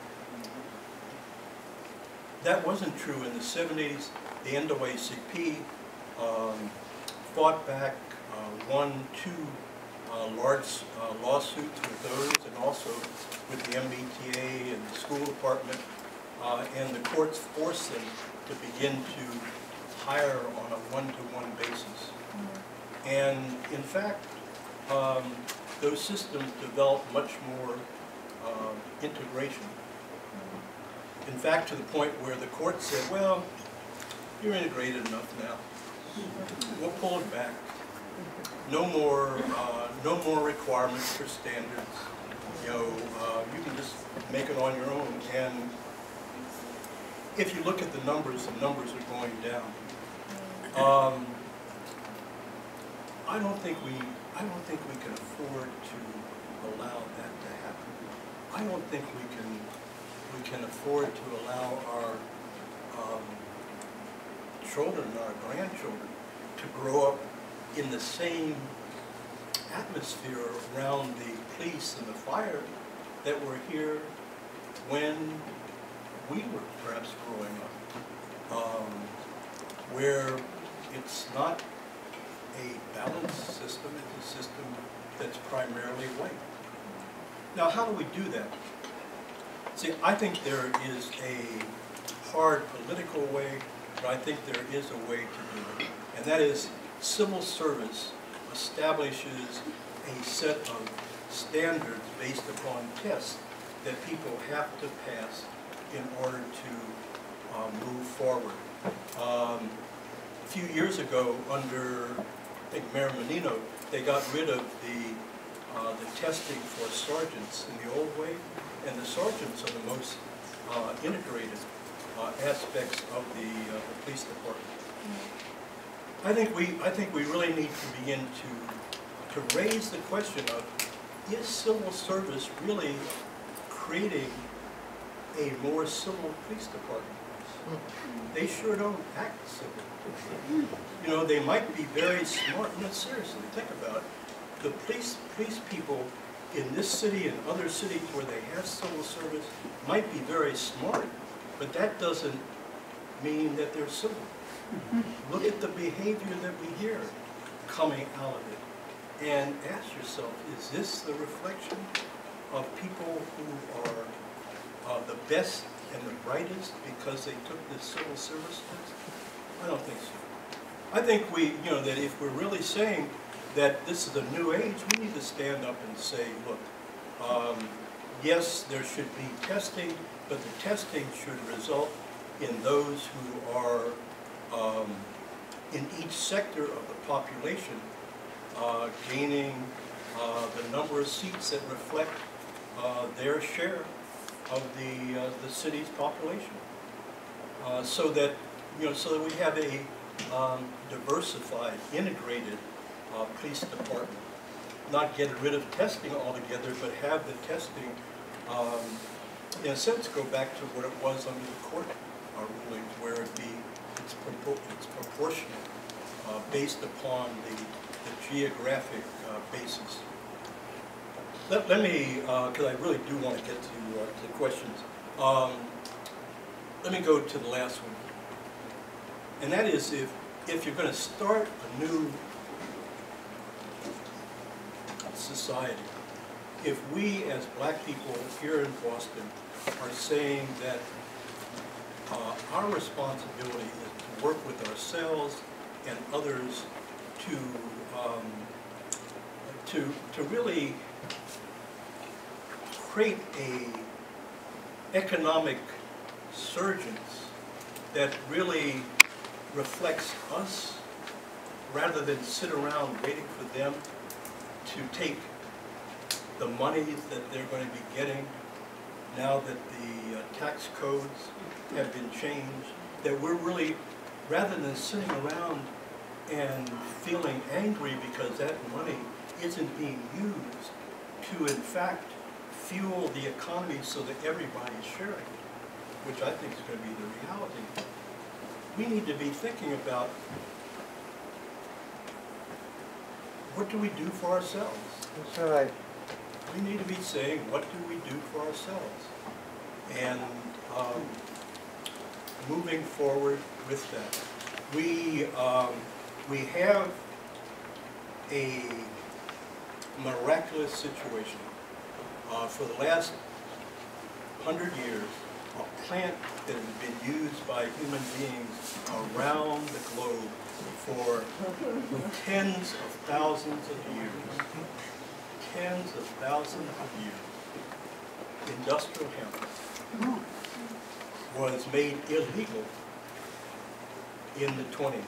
That wasn't true in the seventies. The N double A C P um, fought back, uh, won two uh, large uh, lawsuits with those, and also with the M B T A and the school department, uh, and the courts forced them to begin to hire on a one-to-one basis. Mm-hmm. And in fact, um, those systems developed much more Uh, integration. In fact, to the point where the court said, well, you're integrated enough now. We'll pull it back. No more, uh, no more requirements for standards. You know, uh, you can just make it on your own. And if you look at the numbers, the numbers are going down. Um, I don't think we, I don't think we can afford to allow that to happen. I don't think we can we can afford to allow our um, children, our grandchildren, to grow up in the same atmosphere around the police and the fire that were here when we were perhaps growing up, um, where it's not a balanced system, it's a system that's primarily white. Now, how do we do that? See, I think there is a hard political way, but I think there is a way to do it. And that is, civil service establishes a set of standards based upon tests that people have to pass in order to uh, move forward. Um, a few years ago, under, I think, Mayor Menino, they got rid of the Uh, the testing for sergeants in the old way, and the sergeants are the most uh, integrated uh, aspects of the, uh, the police department. I think we I think we really need to begin to to raise the question of, is civil service really creating a more civil police department? They sure don't act civil. You know, they might be very smart. No, seriously, think about it. The police, police people in this city and other cities where they have civil service might be very smart, but that doesn't mean that they're civil. Look at the behavior that we hear coming out of it. and ask yourself, is this the reflection of people who are uh, the best and the brightest because they took this civil service test? I don't think so. I think we, you know, that if we're really saying that this is a new age, we need to stand up and say, look, um, yes, there should be testing, but the testing should result in those who are um, in each sector of the population uh, gaining uh, the number of seats that reflect uh, their share of the uh, the city's population, uh, so that you know, so that we have a um, diversified, integrated uh, police department. Not get rid of testing altogether, but have the testing, um, in a sense, go back to what it was under the court uh, rulings, where it be it's, propor it's proportional, uh, based upon the, the geographic uh, basis. Let, let me, because uh, I really do want to get to, uh, to the questions. Um, let me go to the last one, and that is if if you're going to start a new society, if we as black people here in Boston are saying that uh, our responsibility is to work with ourselves and others to um, to to really create a economic surgence that really reflects us, rather than sit around waiting for them to take the monies that they're going to be getting now that the uh, tax codes have been changed, that we're really, rather than sitting around and feeling angry because that money isn't being used to, in fact, fuel the economy so that everybody's sharing it, which I think is going to be the reality. We need to be thinking about, what do we do for ourselves? That's right. We need to be saying, what do we do for ourselves? And um, moving forward with that. We, um, we have a miraculous situation. Uh, for the last hundred years, a plant that has been used by human beings around the globe for tens of thousands of years, tens of thousands of years, industrial hemp, was made illegal in the twenties.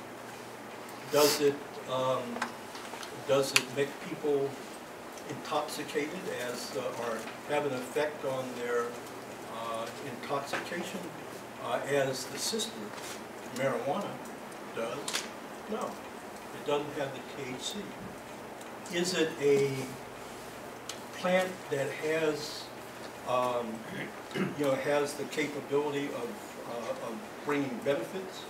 Does it, um, does it make people intoxicated as, uh, or have an effect on their uh, intoxication uh, as the sister marijuana does? No, it doesn't have the T H C. Is it a plant that has, um, you know, has the capability of, uh, of bringing benefits?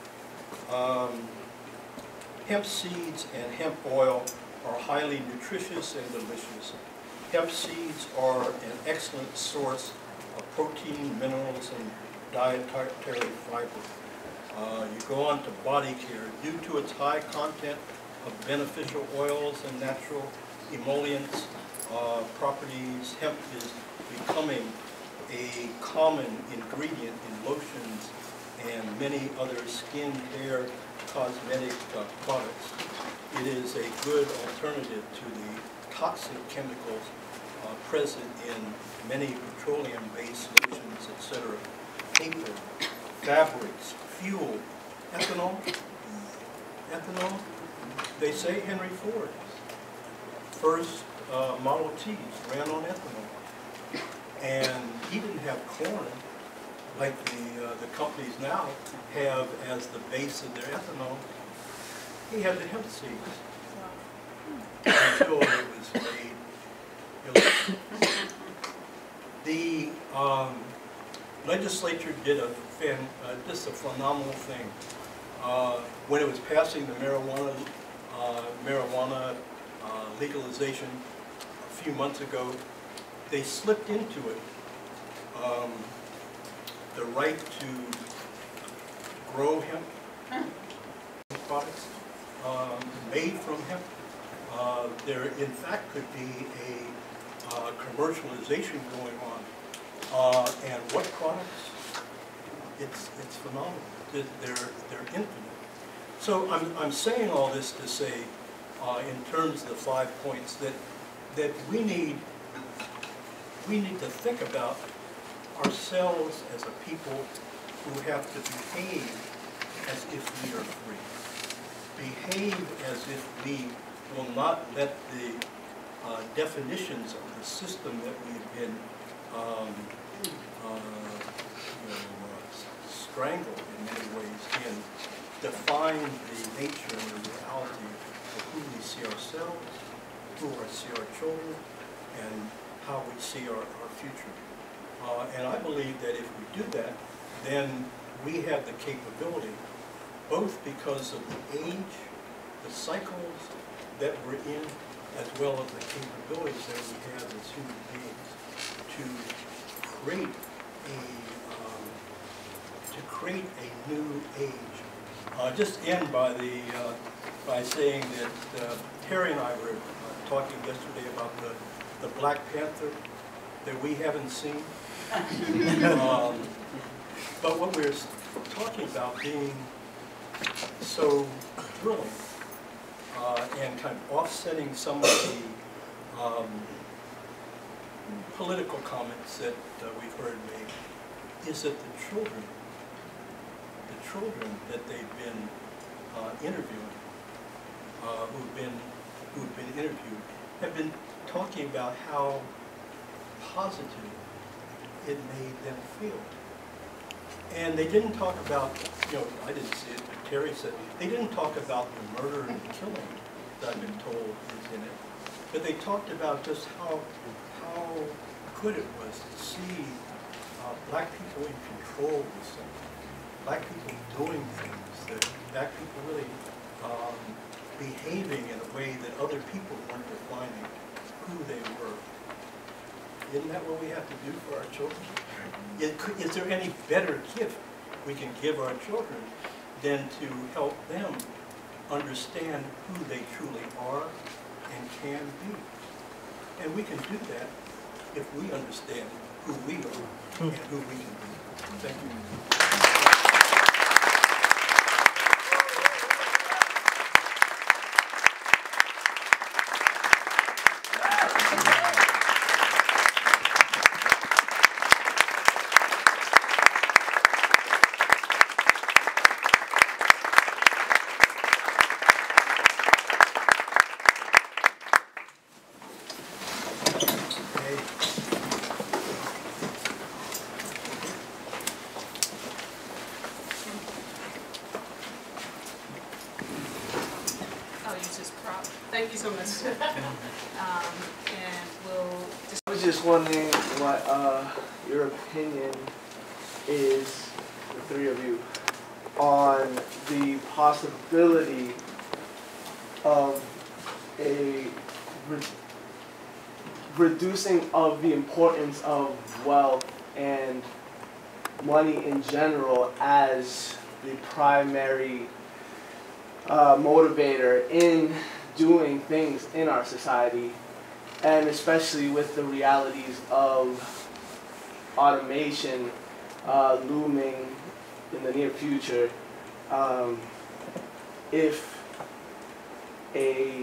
Um, hemp seeds and hemp oil are highly nutritious and delicious. Hemp seeds are an excellent source of protein, minerals, and dietary fiber. Uh, you go on to body care. Due to its high content of beneficial oils and natural emollients uh, properties, hemp is becoming a common ingredient in lotions and many other skin, hair, cosmetic uh, products. It is a good alternative to the toxic chemicals uh, present in many petroleum-based solutions, et cetera. Paper, fabrics, fuel, ethanol. Ethanol, they say Henry Ford's first uh, Model Ts ran on ethanol. And he didn't have corn like the, uh, the companies now have as the base of their ethanol. He had the hemp seeds until it was made illegal. The um, legislature did a fan, uh, just a phenomenal thing. Uh, when it was passing the marijuana, uh, marijuana uh, legalization a few months ago, they slipped into it um, the right to grow hemp products um, made from hemp. Uh, there, in fact, could be a uh, commercialization going on. Uh, and what products? It's, it's phenomenal. They're, they're infinite. So I'm, I'm saying all this to say, uh, in terms of the five points, that, that we need, we need to think about ourselves as a people who have to behave as if we are free. Behave as if we will not let the uh, definitions of the system that we've been um, uh, you know, uh, strangled in many ways in define the nature and the reality of who we see ourselves, who we see our children, and how we see our, our future. Uh, and I believe that if we do that, then we have the capability, both because of the age, the cycles that we're in, as well as the capabilities that we have as human beings to create a um, to create a new age. Uh, just end by the uh, by saying that uh, Terry and I were uh, talking yesterday about the the Black Panther that we haven't seen. um, but what we're talking about being so thrilling uh, and kind of offsetting some of the um, political comments that uh, we've heard made is that the children, the children that they've been uh, interviewing, uh, who've been who've been interviewed, have been talking about how positive it made them feel. And they didn't talk about, you know, I didn't see it, but Terry said, they didn't talk about the murder and killing that I've been told is in it. But they talked about just how, how good it was to see uh, black people in control of something, black people doing things, that black people really um, behaving in a way that other people weren't defining who they were. Isn't that what we have to do for our children? Is, is there any better gift we can give our children than to help them understand who they truly are and can be? And we can do that if we understand who we are and who we can be. Thank you. Thank you so much. um, and we'll just I was just wondering what uh, your opinion is, the three of you, on the possibility of a re reducing of the importance of wealth and money in general as the primary uh, motivator in doing things in our society, and especially with the realities of automation uh, looming in the near future. Um, if a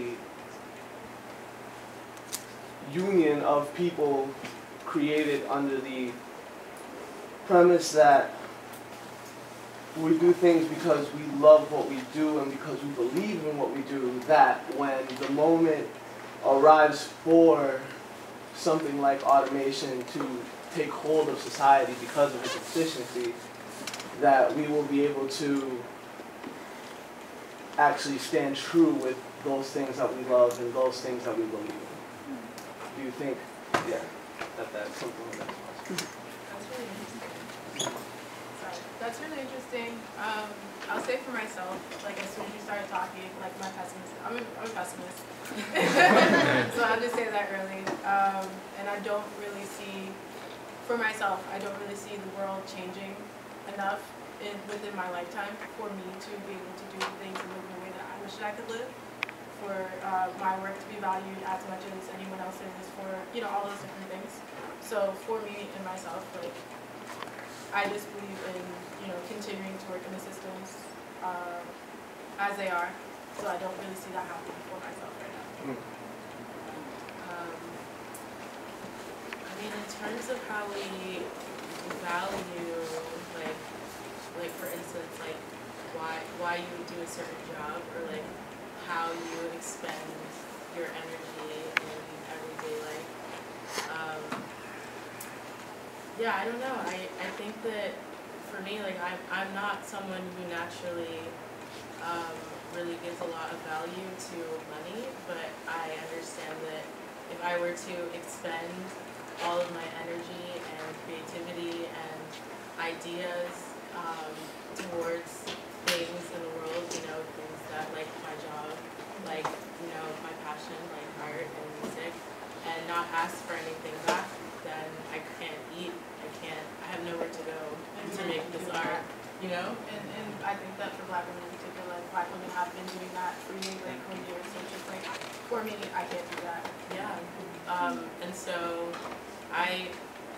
union of people created under the premise that we do things because we love what we do and because we believe in what we do, that when the moment arrives for something like automation to take hold of society because of its efficiency, that we will be able to actually stand true with those things that we love and those things that we believe in. Do you think, yeah, that that's something like that? That's really interesting. Um, I'll say for myself, like as soon as you started talking, like my pessimist, I'm a, I'm a pessimist. So I'll just say that early. Um, and I don't really see, for myself, I don't really see the world changing enough in, within my lifetime for me to be able to do things and live in the way that I wish that I could live. for uh, my work to be valued as much as anyone else's, for, you know, all those different things. So for me and myself, like, I just believe in, you know, continuing to work in the systems uh, as they are. So I don't really see that happening for myself right now. Mm. Um, I mean, in terms of how we value, like, like for instance, like why why you would do a certain job, or like how you would expend your energy in everyday life. Um, yeah, I don't know. I, I think that for me, like I'm I'm not someone who naturally um, really gives a lot of value to money, but I understand that if I were to expend all of my energy and creativity and ideas um, towards things in the world, you know, things that like my job, like, you know, my passion, like art and music, and not ask for anything back, then I can't eat, I can't, I have nowhere to go to make this art, you know? And, and I think that for Black women in particular, like, Black women have been doing that for years, like, for years, so it's just like, for me, I can't do that. Yeah. Um, and so I,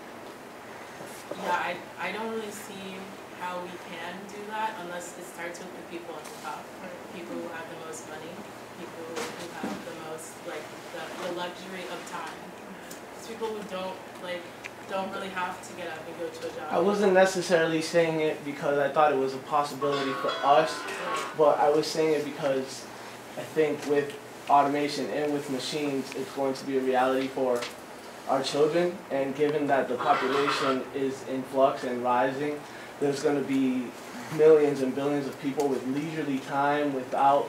yeah, I, I don't really see how we can do that unless it starts with the people at the top, people who have the most money, people who have the most, like, the, the luxury of time. It's people who don't, like, don't really have to get up and go to a job. I wasn't necessarily saying it because I thought it was a possibility for us, but I was saying it because I think with automation and with machines, it's going to be a reality for our children, and given that the population is in flux and rising, there's going to be millions and billions of people with leisurely time without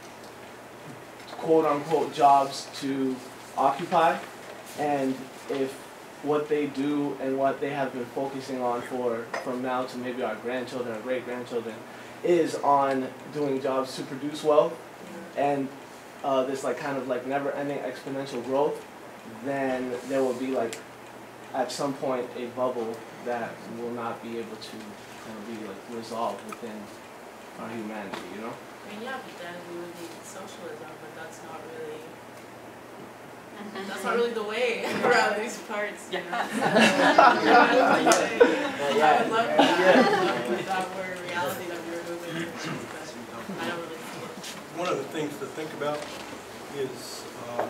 quote-unquote jobs to occupy, and if what they do and what they have been focusing on for from now to maybe our grandchildren or great-grandchildren is on doing jobs to produce wealth and uh, this like kind of like never-ending exponential growth, then there will be like at some point a bubble that will not be able to kind of be like resolved within our humanity, you know? I mean, yeah, but then we would need socialism, but that's not really, that's not really the way around these parts, you know? So, I would love that. I would love that were a reality that we were moving towards, but I don't really see it. One of the things to think about is um,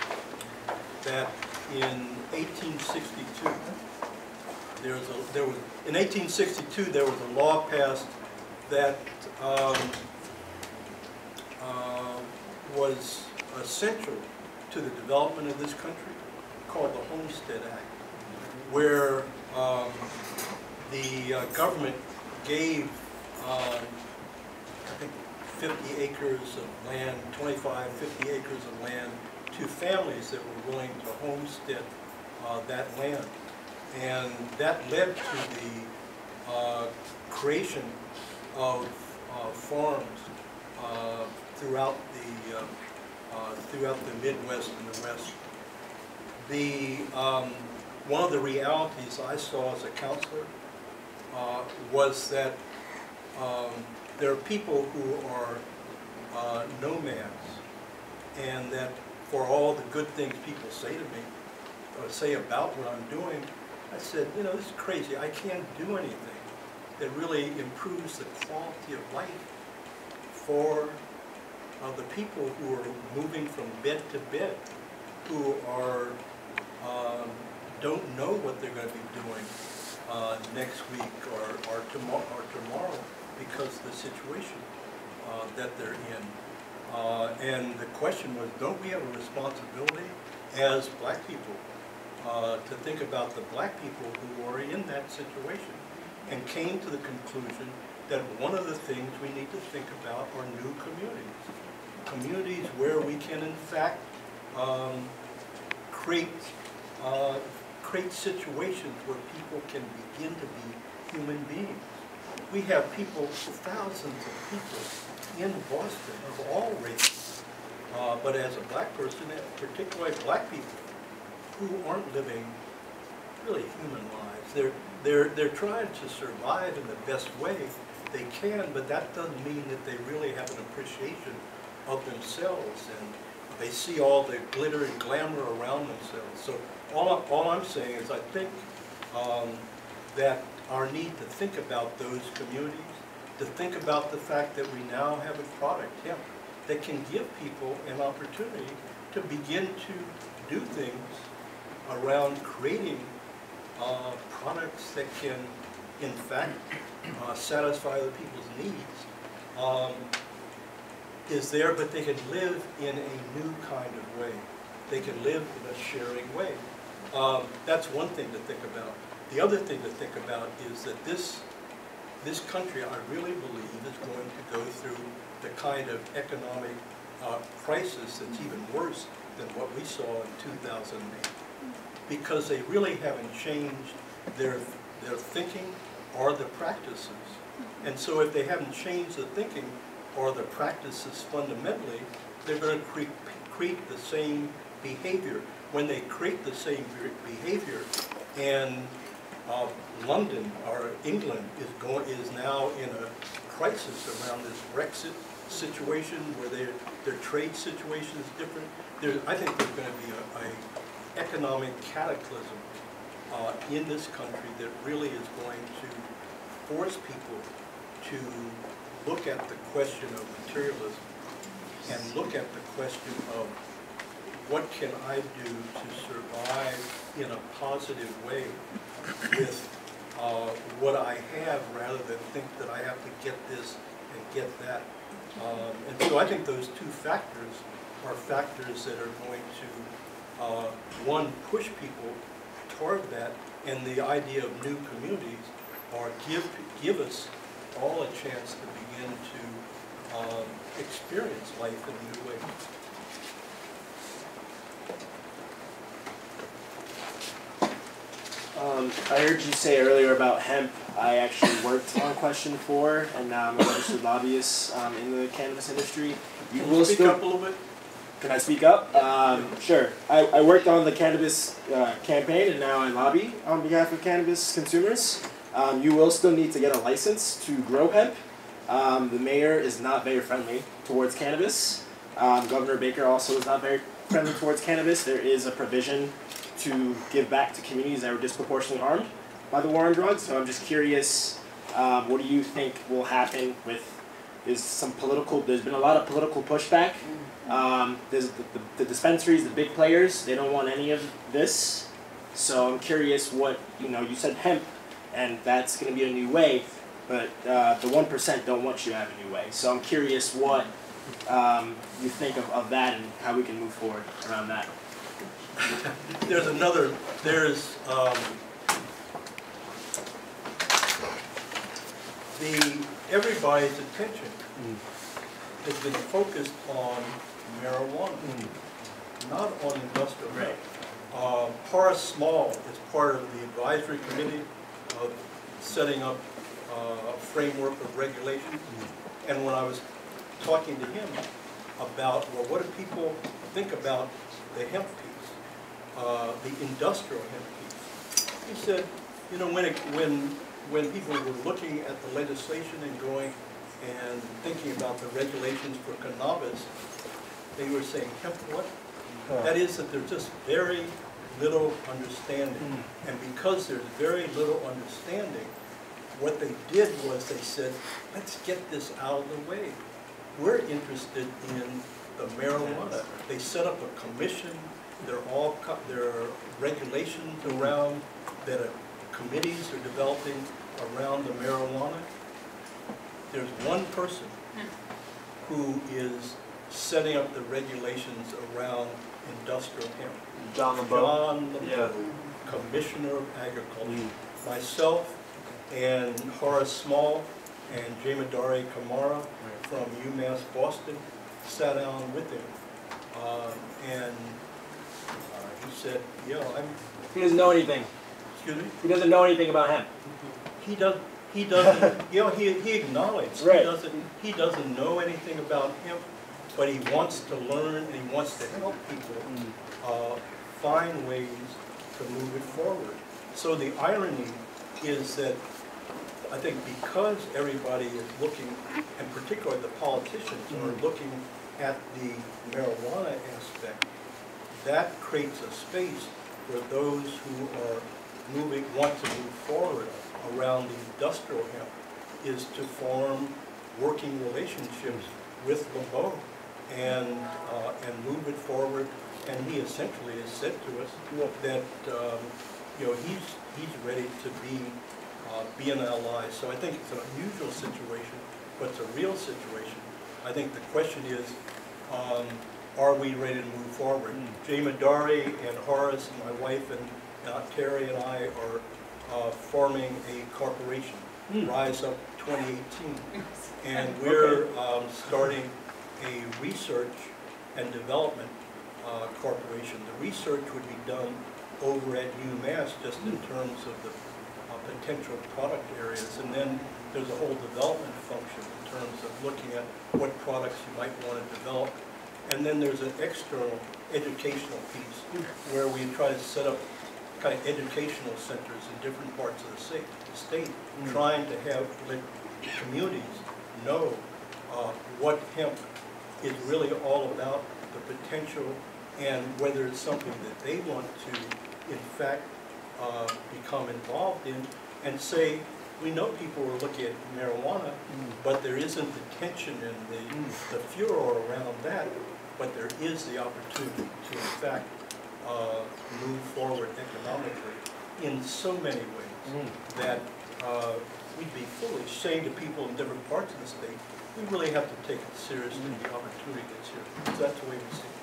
that in eighteen sixty-two, there was a, there was in eighteen sixty-two there was a law passed that um, uh, was essential to the development of this country, called the Homestead Act, where um, the uh, government gave um, I think fifty acres of land, twenty-five, fifty acres of land to families that were willing to homestead uh, that land. And that led to the uh, creation of uh, farms uh, throughout the uh, uh, throughout the Midwest and the West. The um, one of the realities I saw as a counselor uh, was that um, there are people who are uh, nomads, and that for all the good things people say to me, or say about what I'm doing, I said, you know, this is crazy. I can't do anything that really improves the quality of life for uh, the people who are moving from bed to bed, who are um, don't know what they're going to be doing uh, next week or, or, tomorrow, or tomorrow because of the situation uh, that they're in. Uh, and the question was, don't we have a responsibility as black people uh, to think about the black people who are in that situation? And came to the conclusion that one of the things we need to think about are new communities. Communities where we can, in fact, um, create, uh, create situations where people can begin to be human beings. We have people, thousands of people in Boston of all races, uh, but as a black person, particularly black people, who aren't living really human lives. They're, they're, they're trying to survive in the best way they can, but that doesn't mean that they really have an appreciation of themselves, and they see all the glitter and glamour around themselves. So all, all I'm saying is I think um, that our need to think about those communities, to think about the fact that we now have a product, hemp, that can give people an opportunity to begin to do things around creating uh, products that can, in fact, uh, satisfy other people's needs, um, is there, but they can live in a new kind of way. They can live in a sharing way. Um, that's one thing to think about. The other thing to think about is that this, this country, I really believe, is going to go through the kind of economic uh, crisis that's even worse than what we saw in two thousand eight. Because they really haven't changed their, their thinking or the practices. And so if they haven't changed the thinking or the practices fundamentally, they're going to create, create the same behavior. When they create the same behavior, and uh, London or England is, going, is now in a crisis around this Brexit situation where their, their trade situation is different, there, I think there's going to be a, a economic cataclysm uh, in this country that really is going to force people to look at the question of materialism and look at the question of what can I do to survive in a positive way with uh, what I have rather than think that I have to get this and get that. Um, and so I think those two factors are factors that are going to Uh, one, push people toward that, and the idea of new communities, or give give us all a chance to begin to um, experience life in a new way. Um, I heard you say earlier about hemp. I actually worked on question four, and now I'm a registered lobbyist um, in the cannabis industry. You Can will you speak still up a little bit? Can I speak up? Um, sure. I, I worked on the cannabis uh, campaign, and now I lobby on behalf of cannabis consumers. Um, you will still need to get a license to grow hemp. Um, the mayor is not very friendly towards cannabis. Um, Governor Baker also is not very friendly towards cannabis. There is a provision to give back to communities that were disproportionately harmed by the war on drugs. So I'm just curious, um, what do you think will happen with, there's some political, there's been a lot of political pushback. Um, there's the, the, the dispensaries, the big players, they don't want any of this. So I'm curious what, you know, you said hemp, and that's going to be a new way, but uh, the one percent don't want you to have a new way. So I'm curious what um, you think of, of that and how we can move forward around that. There's another, there's um, the, everybody's attention mm. has been focused on marijuana, mm. not on industrial. Right. Uh, Horace Small is part of the advisory committee of setting up uh, a framework of regulation. Mm. And when I was talking to him about, well, what do people think about the hemp piece, uh, the industrial hemp piece, he said, you know, when, it, when, when people were looking at the legislation and going and thinking about the regulations for cannabis, they were saying, hemp what? Huh. That is that there's just very little understanding. Mm. And because there's very little understanding, what they did was they said, let's get this out of the way. We're interested in the marijuana. They set up a commission. There are all co there are regulations around that are, committees are developing around the marijuana. There's one person who is setting up the regulations around industrial hemp. John LeBeau. John LeBeau, Yeah. Commissioner of Agriculture. Mm. Myself and Horace Small and Jamadari Kamara right. from UMass Boston sat down with him. Uh, and uh, he said, yeah, I'm... He doesn't know anything. Excuse me? He doesn't know anything about hemp. He does. He doesn't. You know, he he acknowledged. Right. He doesn't. He doesn't know anything about hemp, but he wants to learn and he wants to help people uh, find ways to move it forward. So the irony is that I think because everybody is looking, and particularly the politicians mm-hmm. are looking at the marijuana aspect, that creates a space for those who are moving, want to move forward around the industrial hemp, is to form working relationships with Lambeau and uh, and move it forward. And he essentially has said to us that um, you know he's he's ready to be uh, be an ally. So I think it's an unusual situation, but it's a real situation. I think the question is, um, are we ready to move forward? Mm. Jay Madari and Horace and my wife and uh, Terry and I are uh, forming a corporation, mm. Rise Up twenty eighteen, and we're okay. um, starting a research and development uh, corporation. The research would be done over at UMass just in terms of the uh, potential product areas, and then there's a whole development function in terms of looking at what products you might want to develop. And then there's an external educational piece where we try to set up kind of educational centers in different parts of the state, the state mm. trying to have let communities know uh, what hemp is really all about, the potential, and whether it's something that they want to, in fact, uh, become involved in, and say, we know people are looking at marijuana, mm. but there isn't the tension and the, mm. the furor around that, but there is the opportunity to, in fact, uh, move forward economically in so many ways mm. that uh, we'd be foolish saying to people in different parts of the state, we really have to take it seriously, mm. the opportunity that's here. So that's the way we see it.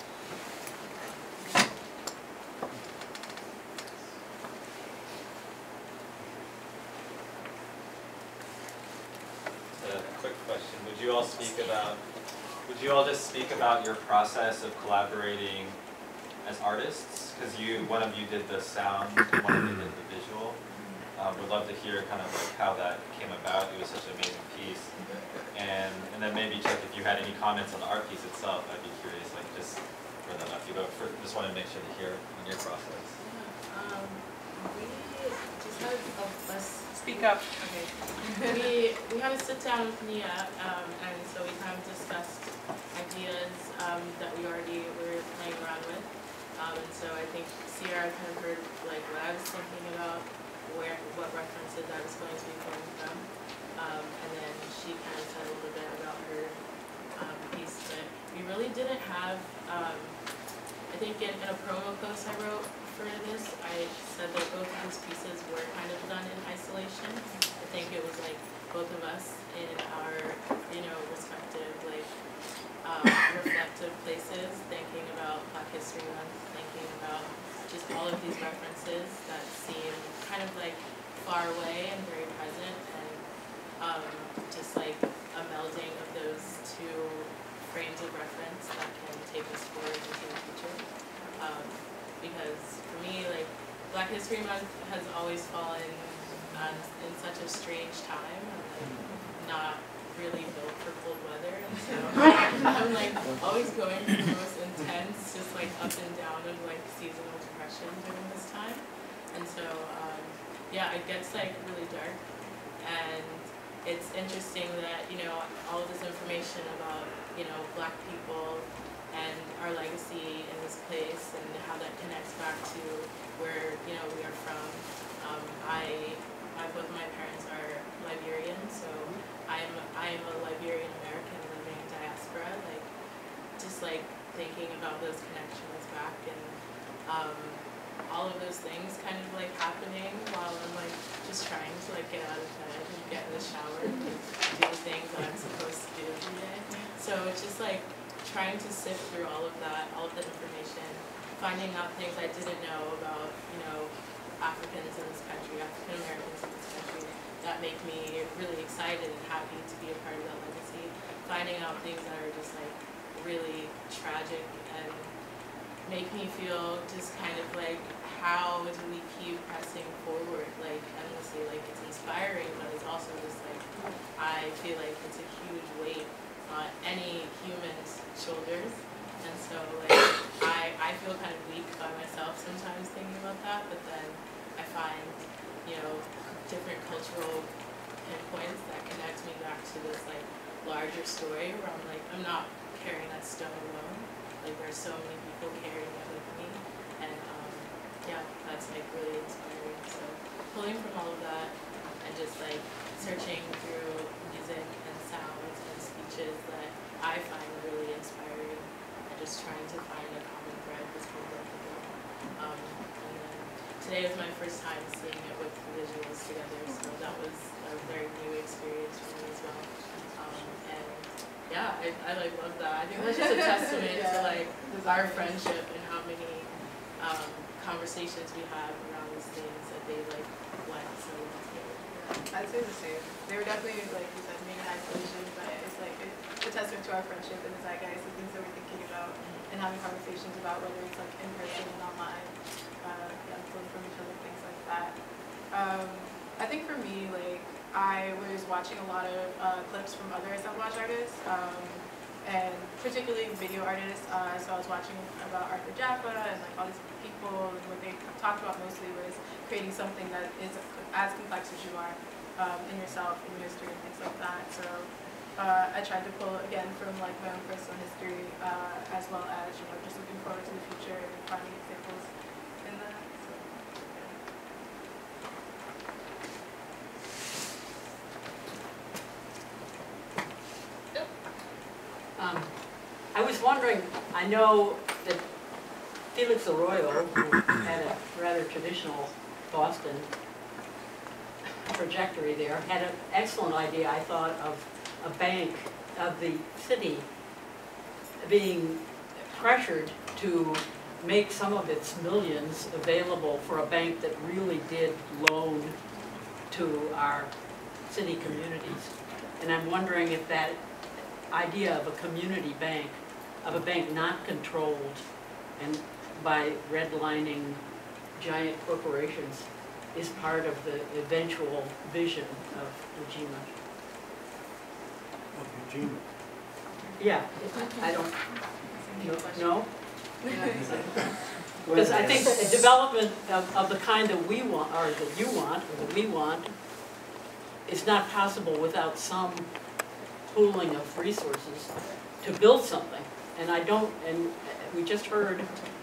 Would you all speak about, would you all just speak about your process of collaborating as artists? Because you, one of you did the sound, one of you did the visual. Um, would love to hear kind of like how that came about. It was such an amazing piece. And and then maybe Chuck, if you had any comments on the art piece itself, I'd be curious, like just for them after you go. For, just want to make sure to hear on your process. Yeah, um, we just had a less. Speak up. Okay. we we had a sit down with Nia, um, and so we kind of discussed ideas um, that we already were playing around with. Um, and so I think Sierra kind of heard like what I was thinking about, where what references I was going to be pulling from, um, and then she kind of said a little bit about her um, piece. But we really didn't have. Um, I think in, in a promo post I wrote for this, I said that both of these pieces were kind of done in isolation. I think it was like both of us in our, you know, respective like um, reflective places, thinking about Black History Month, thinking about just all of these references that seem kind of like far away and very present, and um, just like a melding of those two frames of reference that can take us forward into the future. Um, because for me, like, Black History Month has always fallen on, in such a strange time, and like, not really built for cold weather, and so I'm like always going through the most intense, just like up and down of like seasonal depression during this time, and so um, yeah, it gets like really dark, and it's interesting that, you know, all of this information about, you know, Black people and our legacy in this place and how that connects back to where, you know, we are from. Um, I, my, both of my parents are Liberian, so I'm, I'm a Liberian American living in diaspora, like, just like thinking about those connections back, and um, all of those things kind of like happening while I'm like just trying to like get out of bed and get in the shower and do the things that I'm supposed to do every day. So it's just like trying to sift through all of that, all of the information, finding out things I didn't know about, you know, Africans in this country, African Americans in this country, that make me really excited and happy to be a part of that legacy. Finding out things that are just like really tragic and make me feel just kind of like, how do we keep pressing forward, like endlessly? Like, it's inspiring, but it's also just like, I feel like it's a huge weight on any human's shoulders, and so like I, I feel kind of weak by myself sometimes thinking about that, but then I find, you know, different cultural pinpoints that connect me back to this like larger story where I'm like, I'm not carrying just done alone. Like there's so many people carrying it with me, and um, yeah, that's like really inspiring. So pulling from all of that and just like searching through music and sounds and speeches that I find really inspiring, and just trying to find a common thread between both of them. Um, and then today was my first time seeing it with visuals together, so that was a very new experience for me as well. Um, and yeah, I, I like love that. I think that's just a testament Yeah. to like our friendship and how many um, conversations we have around these things that they like blend so well together. I'd say the same. They were definitely, like you said, made in isolation, but it's like it's a testament to our friendship and the zeitgeist and things that we're thinking about and having conversations about whether it's like in person and online, uh, yeah, pulling from each other, things like that. Um, I think for me, like I was watching a lot of uh, clips from other assemblage artists, um, and particularly video artists. Uh, so I was watching about Arthur Jaffa and like all these people, and what they talked about mostly was creating something that is as complex as you are um, in yourself, in your history, and things like that. So uh, I tried to pull again from like my own personal history, uh, as well as you know just looking forward to the future and finding examples in that. So, yeah. Um, I was wondering, I know that Felix Arroyo, who had a rather traditional Boston trajectory there, had an excellent idea, I thought, of a bank of the city being pressured to make some of its millions available for a bank that really did loan to our city communities. And I'm wondering if that idea of a community bank, of a bank not controlled and by redlining giant corporations, is part of the eventual vision of Ujima. Of Ujima. Yeah, I don't, no? Because I think a development of, of the kind that we want, or that you want, or that we want, is not possible without some pooling of resources to build something. And I don't, and we just heard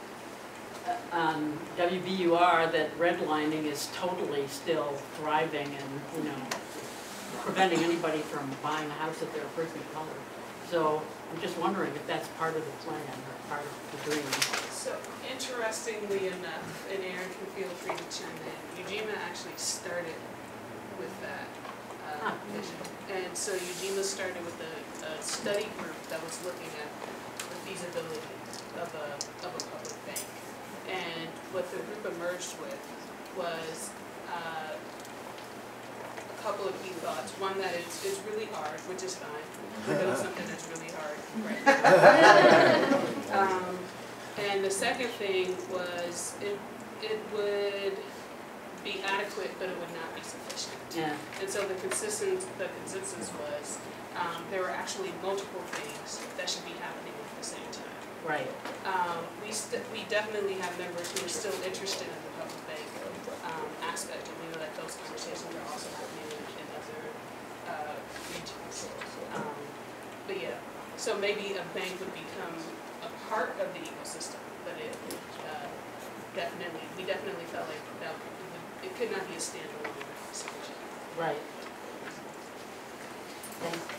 on W B U R that redlining is totally still thriving and, you know, preventing anybody from buying a house of their personal color. So I'm just wondering if that's part of the plan or part of the dream. So interestingly enough, and Aaron can feel free to chime in, Ujima actually started with that uh, Ah. vision. And so Ujima started with a, a study group that was looking at the feasibility of a, of a public bank. And what the group emerged with was uh, a couple of key thoughts. One, that it's, it's really hard, which is fine. We're doing something that's really hard right now. um, and the second thing was it, it would be adequate, but it would not be sufficient. Yeah. And so the consensus, the consensus was um, there were actually multiple things that should be happening at the same time. Right. Um, we st we definitely have members who are still interested in the public bank um, aspect, and we know that those conversations are also happening in, in other uh, regions. Um, but yeah, so maybe a bank would become a part of the ecosystem, but it uh, definitely, we definitely felt like that it, would, it could not be a standalone solution. Right. Thanks.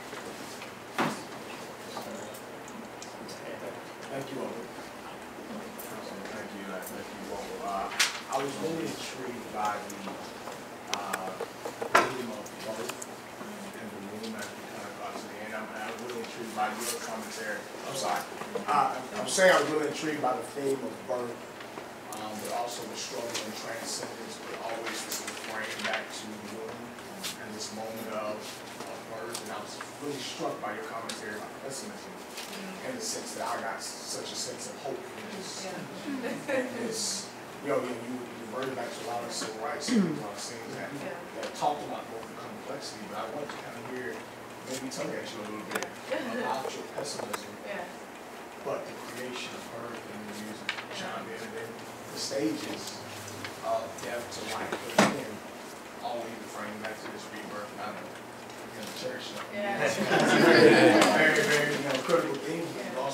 Thank you all. Thank you, uh, thank you all. Uh, I was really intrigued by the uh, theme of both in the room as we kind of got to the end. I'm, I'm really intrigued by your commentary. I'm sorry. Uh, I'm saying I was really intrigued by the theme of birth, um, but also the struggle and transcendence, but always this refrain back to the room and this moment of, of birth. And I was really struck by your commentary about pessimism. In the sense that I got such a sense of hope in this, Yeah. in this, you know, you, you reverted back to a lot of civil rights and a lot of things that, Yeah. that talked about both the complexity, but I wanted to kind of hear, maybe tug at you a little bit about your pessimism, Yeah. but the creation of earth and the music chimed in, and then the stages of death to life, but again, always referring back to this rebirth, not a church. Yeah. very, very, very, you know, critical things, but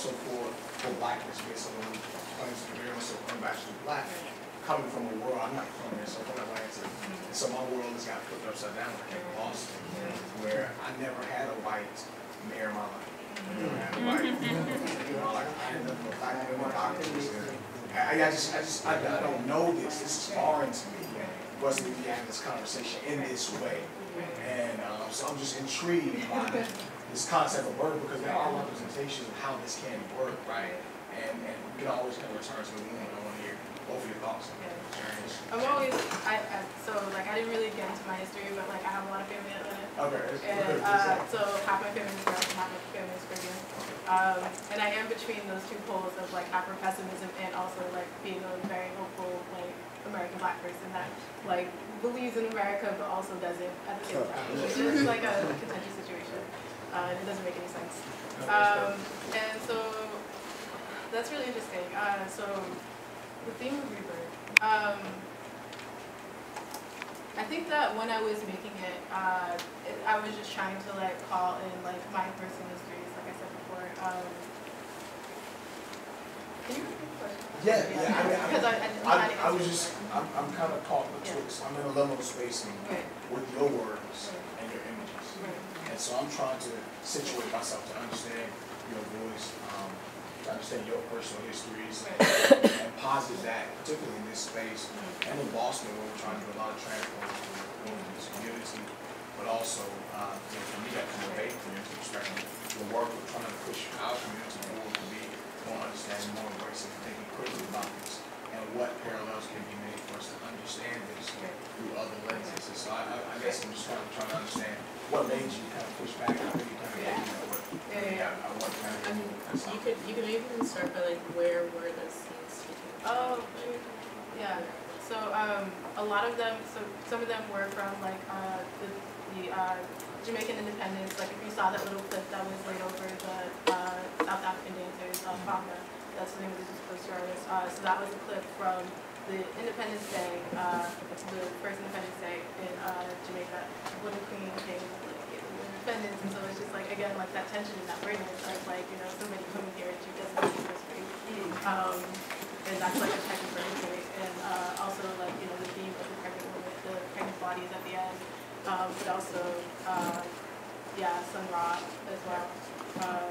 blackness, being someone who claims to be very much so unabashedly black, coming from a world, I'm not from here, so I'm from Atlanta, and so my world has got flipped upside down like in Boston, where I never had a white mayor in my life. I never had a white, you know, like, I had nothing but black women doctors, and I, I just, I just, I, I don't know this, this is foreign to me, for us to be having this conversation in this way, and um, so I'm just intrigued by this concept of work, because there are representations of how this can work, right, and, and we can always kind of return to the woman. I want to hear both of your thoughts on that. I'm always, I, I, so like I didn't really get into my history, but like I have a lot of family in Atlanta. Okay. And uh, so half my family is American, half my family is Caribbean. Um, and I am between those two poles of like Afro-pessimism and also like being a very hopeful like American black person that like believes in America but also doesn't at the same time. It's just like a contentious situation. Uh, and it doesn't make any sense. Um, and so that's really interesting. Uh, so the theme of rebirth. Um, I think that when I was making it, uh, it, I was just trying to like call in like my personal histories, like I said before. Um, can you repeat the question? Yeah, yeah. I mean, Because I, I, I, I, I was just, I'm, I'm kind of caught betwixt. I'm in a level of spacing Right. with your words and your images, Right. and so I'm trying to situate myself to understand your voice, um, to understand your personal histories, and posit that, particularly in this space, and in Boston, where we're trying to do a lot of transformation in this community, but also, uh, you know, for me, that from a Bay community perspective, the work we're trying to push our community forward to be more understanding, more embracing, thinking critically about this, and what parallels can be made for us to understand this through other lenses. And so I, I, I guess I'm just kind of trying to understand what made you kind of push back, how made you kind of get, you know, what, Yeah, yeah, yeah. I, I want kind of, I mean, you could you could maybe even start by like where were those scenes taking place? Oh, yeah. So um, a lot of them, so some of them were from like uh, the, the uh, Jamaican independence. Like if you saw that little clip that was laid over the uh, South African dancers, uh, Fanga, that's the name of the poster artist. Uh, so that was a clip from the Independence Day, uh, the first Independence Day in uh, Jamaica, when the Queen came like, gave them independence. And so it's just like, again, like that tension and that weirdness of like, you know, somebody coming here to doesn't speak history. Um, and that's like a type of history. And uh, also like, you know, the theme of the pregnant woman, the pregnant bodies at the end. Um, but also, uh, yeah, Sun Ra as well. Um,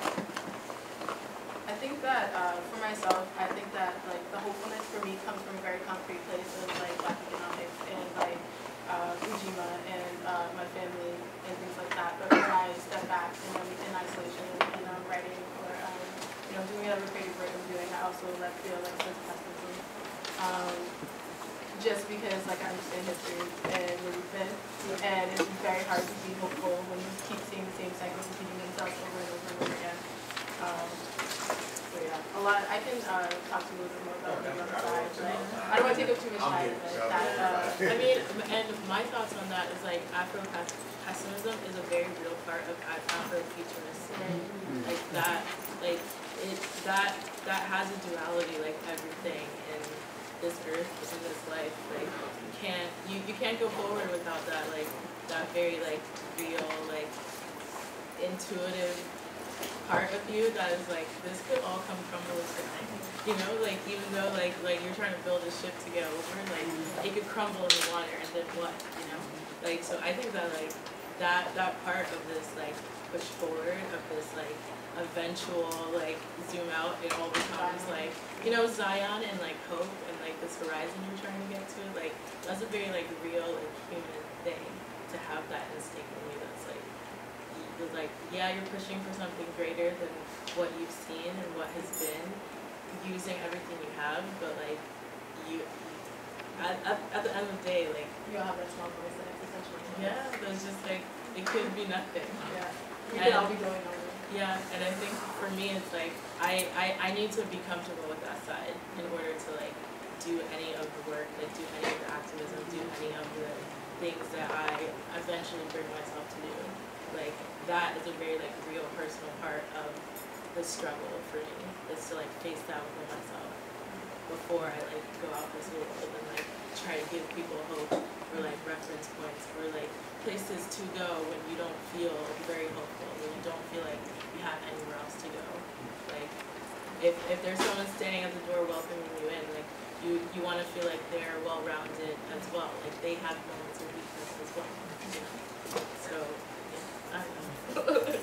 I think that uh, for myself, I think that like the hopefulness for me comes from a very concrete place of like Black economics and like uh, Ujima and uh, my family and things like that. But when I step back and I'm in isolation and I'm writing or um, you know doing whatever creative work I'm doing, I also like feel like a sense of pessimism. Um, just because like I understand history and where we've been, and it's very hard to be hopeful when you keep seeing the same cycles repeating themselves over and over and over again. Um, so yeah, a lot. I can uh, talk to you a little bit more about maybe on the side, but I don't want to take up too much time. But that, uh, I mean, and my thoughts on that is like Afro-pessimism is a very real part of Afro-futurism. Like that, like it, that, that has a duality, like everything in this earth, in this life. Like you can't, you, you can't go forward without that, like that very like real, like intuitive part of you that is like, this could all come crumbling tonight. You know, like even though like like you're trying to build a ship to get over, like it could crumble in the water and then what, you know? Like so I think that like that that part of this like push forward of this like eventual like zoom out, it all becomes like, you know, Zion and like hope and like this horizon you're trying to get to, like that's a very like real like human thing to have that instinct in you that's like you're like, yeah, you're pushing for something greater than what you've seen and what has been, using everything you have, but like you at, at, at the end of the day, like you'll have that small voice that it's essentially yeah, there's just like it could be nothing. Yeah. We could all be going over. Yeah, and I think for me it's like I, I, I need to be comfortable with that side in order to like do any of the work, like do any of the activism, do any of the things that I eventually bring myself to do. Like that is a very like real personal part of the struggle for me, is to like face that within myself before I like go out this world and like try to give people hope or like reference points or like places to go when you don't feel very hopeful, when you don't feel like you have anywhere else to go. Like if, if there's someone standing at the door welcoming you in, like, you, you wanna feel like they're well-rounded as well, like they have moments of weakness as well, you know? So, yeah, I don't know.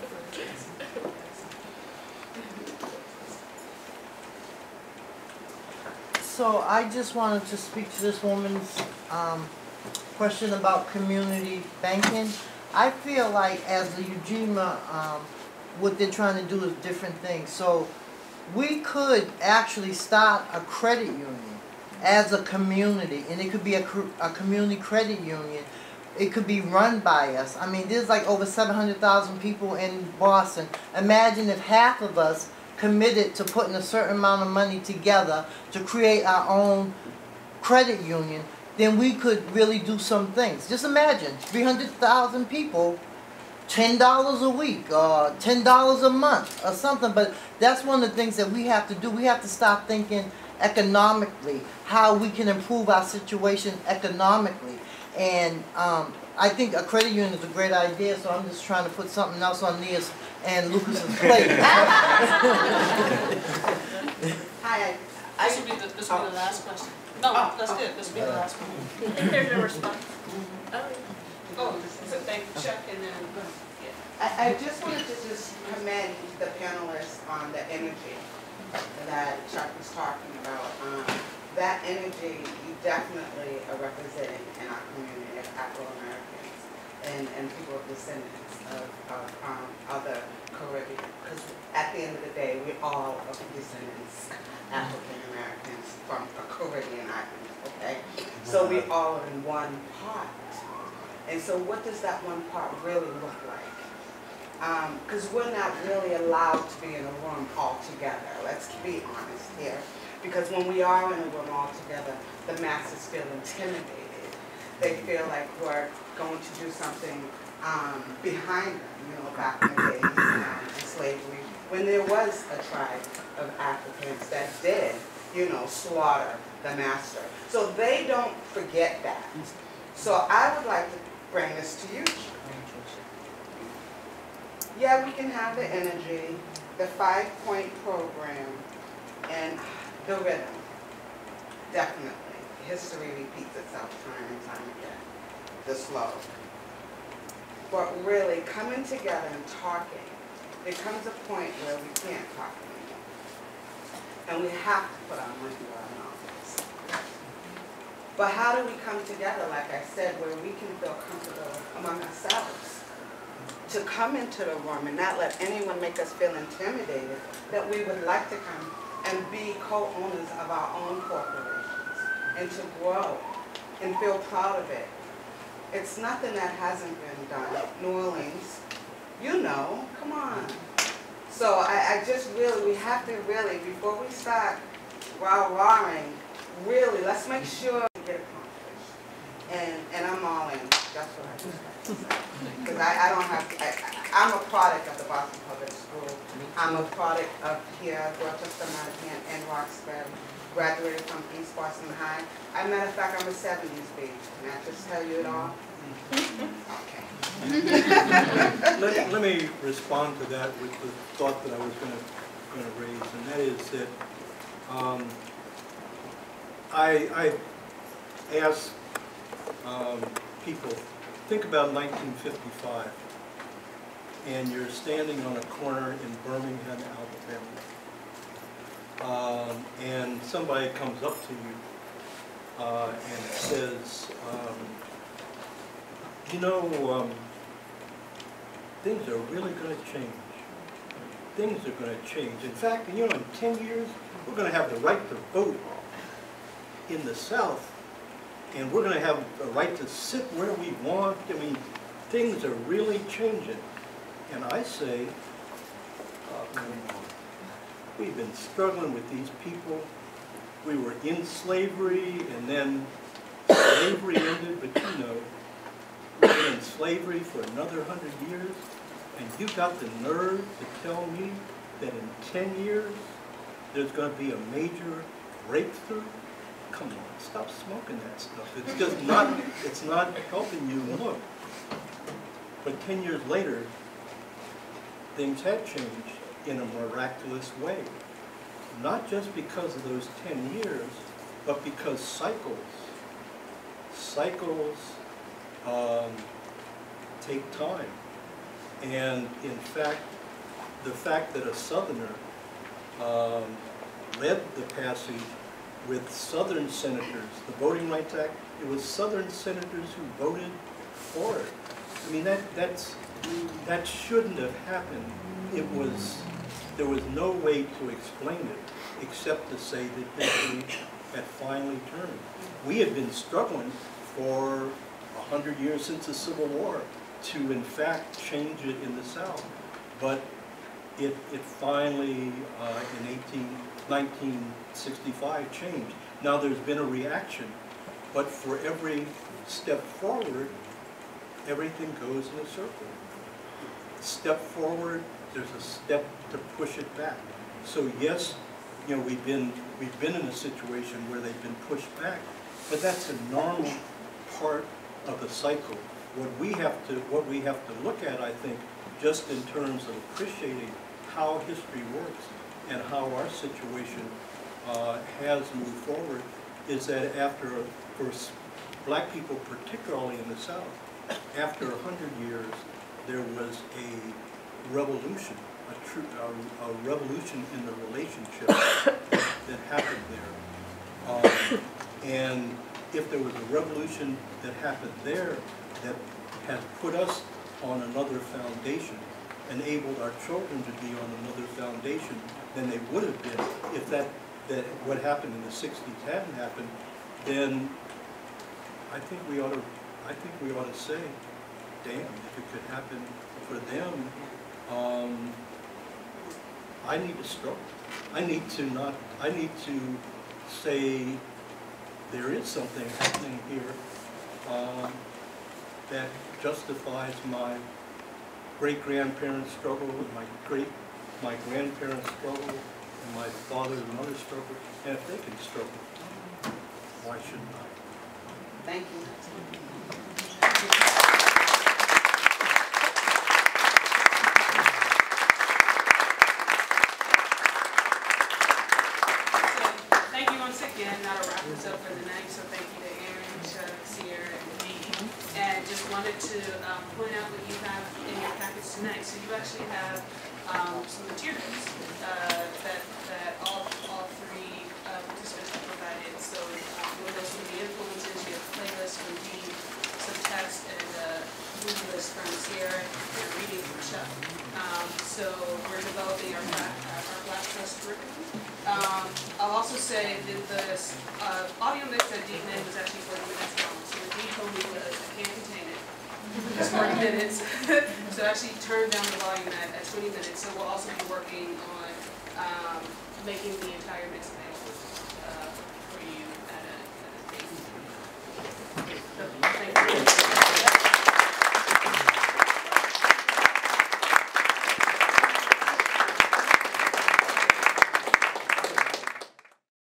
So I just wanted to speak to this woman's um, question about community banking. I feel like as the Ujima, um, what they're trying to do is different things. So we could actually start a credit union as a community, and it could be a, co- a community credit union. It could be run by us. I mean, there's like over seven hundred thousand people in Boston. Imagine if half of us committed to putting a certain amount of money together to create our own credit union, then we could really do some things. Just imagine, three hundred thousand people, ten dollars a week, or ten dollars a month, or something. But that's one of the things that we have to do. We have to stop thinking economically, how we can improve our situation economically. And um, I think a credit union is a great idea, so I'm just trying to put something else on Nia's and Lucas's plate. Hi, this will be the, this will be the last question. No, that's it, this will be the last one. I think there's a response. Oh, Oh, so thank you, Chuck, and then, yeah. I, I just wanted to just commend the panelists on the energy that Chuck was talking about. Um, that energy you definitely are representing in our community of Afro-Americans and, and people of descendants of, of um, other Caribbean. Because at the end of the day, we all are descendants, African-Americans from a Caribbean island, okay? So we all are in one pot. And so what does that one part really look like? Because um, we're not really allowed to be in a room all together. Let's be honest here. Because when we are in a room all together, the masses feel intimidated. They feel like we're going to do something um, behind them, you know, back in the days um, in slavery, when there was a tribe of Africans that did, you know, slaughter the master. So they don't forget that. So I would like to bring this to you. Yeah, we can have the energy, the five-point program, and the rhythm. Definitely. History repeats itself time and time again. The slow. But really, coming together and talking, there comes a point where we can't talk anymore. And we have to put our money where our mouth is. But how do we come together, like I said, where we can feel comfortable among ourselves? To come into the room and not let anyone make us feel intimidated, that we would like to come and be co-owners of our own corporations and to grow and feel proud of it. It's nothing that hasn't been done. New Orleans, you know, come on. So I, I just really, we have to really, before we start rah-rahing, really, let's make sure we get accomplished. And, and I'm all in. That's what I just have to say. Because I, I don't have, I, I'm a product of the Boston Public School. I'm a product of here, Dorchester, Mattapan, and Roxbury. Graduated from East Boston High. As a matter of fact, I'm a seventies baby. Can I just tell you it all? Okay. Let, let me respond to that with the thought that I was going to going to raise, and that is that um, I, I ask um, people, think about nineteen fifty-five, and you're standing on a corner in Birmingham, Alabama. Um, and somebody comes up to you uh, and says, um, you know, um, things are really going to change. Things are going to change. In fact, you know, in ten years, we're going to have the right to vote in the South, and we're going to have the right to sit where we want. I mean, things are really changing. And I say, uh, we've been struggling with these people. We were in slavery, and then slavery ended, but you know, we've been in slavery for another hundred years, and you got the nerve to tell me that in ten years, there's going to be a major breakthrough? Come on, stop smoking that stuff. It's just not, it's not helping you look. But ten years later, things have changed in a miraculous way. not just because of those ten years, but because cycles, cycles um, take time. And in fact, the fact that a Southerner um, led the passage with Southern senators, the Voting Rights Act, it was Southern senators who voted for it. I mean, that, that's, that shouldn't have happened. It was, there was no way to explain it except to say that history had finally turned. We had been struggling for a hundred years since the Civil War to, in fact, change it in the South. But it, it finally, uh, in nineteen sixty-five, changed. Now there's been a reaction, but for every step forward, everything goes in a circle. Step forward, there's a step to push it back. So yes, you know, we've been, we've been in a situation where they've been pushed back, but that's a normal part of the cycle. What we have to, what we have to look at, I think, just in terms of appreciating how history works and how our situation uh, has moved forward, is that after, for black people particularly in the South, after a hundred years, there was a revolution, a, true, a, a revolution in the relationship that happened there. Um, and if there was a revolution that happened there that had put us on another foundation, enabled our children to be on another foundation than they would have been if that, that what happened in the sixties hadn't happened, then I think we ought to, I think we ought to say, damn, if it could happen for them, um, I need to struggle. I need to not, I need to say there is something happening here um, that justifies my great-grandparents' struggle, and my great, my grandparents' struggle, and my father and mother's struggle. And if they can struggle, why shouldn't I? Thank you. Thank you once again. That'll wrap this up for the night. So thank you to Aaron, Chuck, Sierra, and me. And just wanted to um, point out what you have in your package tonight. So you actually have um, some materials uh, that that all all three uh, participants have provided. So um, you'll know some of the influences. You have playlists from Dee, some text, and a movie list from Sierra, and a reading from Chuck. Um, so we're developing our Black, our Black Trust curriculum. Um, I'll also say that the uh, audio mix that Dee made was actually forty minutes long. So what Dee told me was, I can't contain it. It's forty minutes. So actually turn down the volume at, at twenty minutes. So we'll also be working on um, making the entire mix available.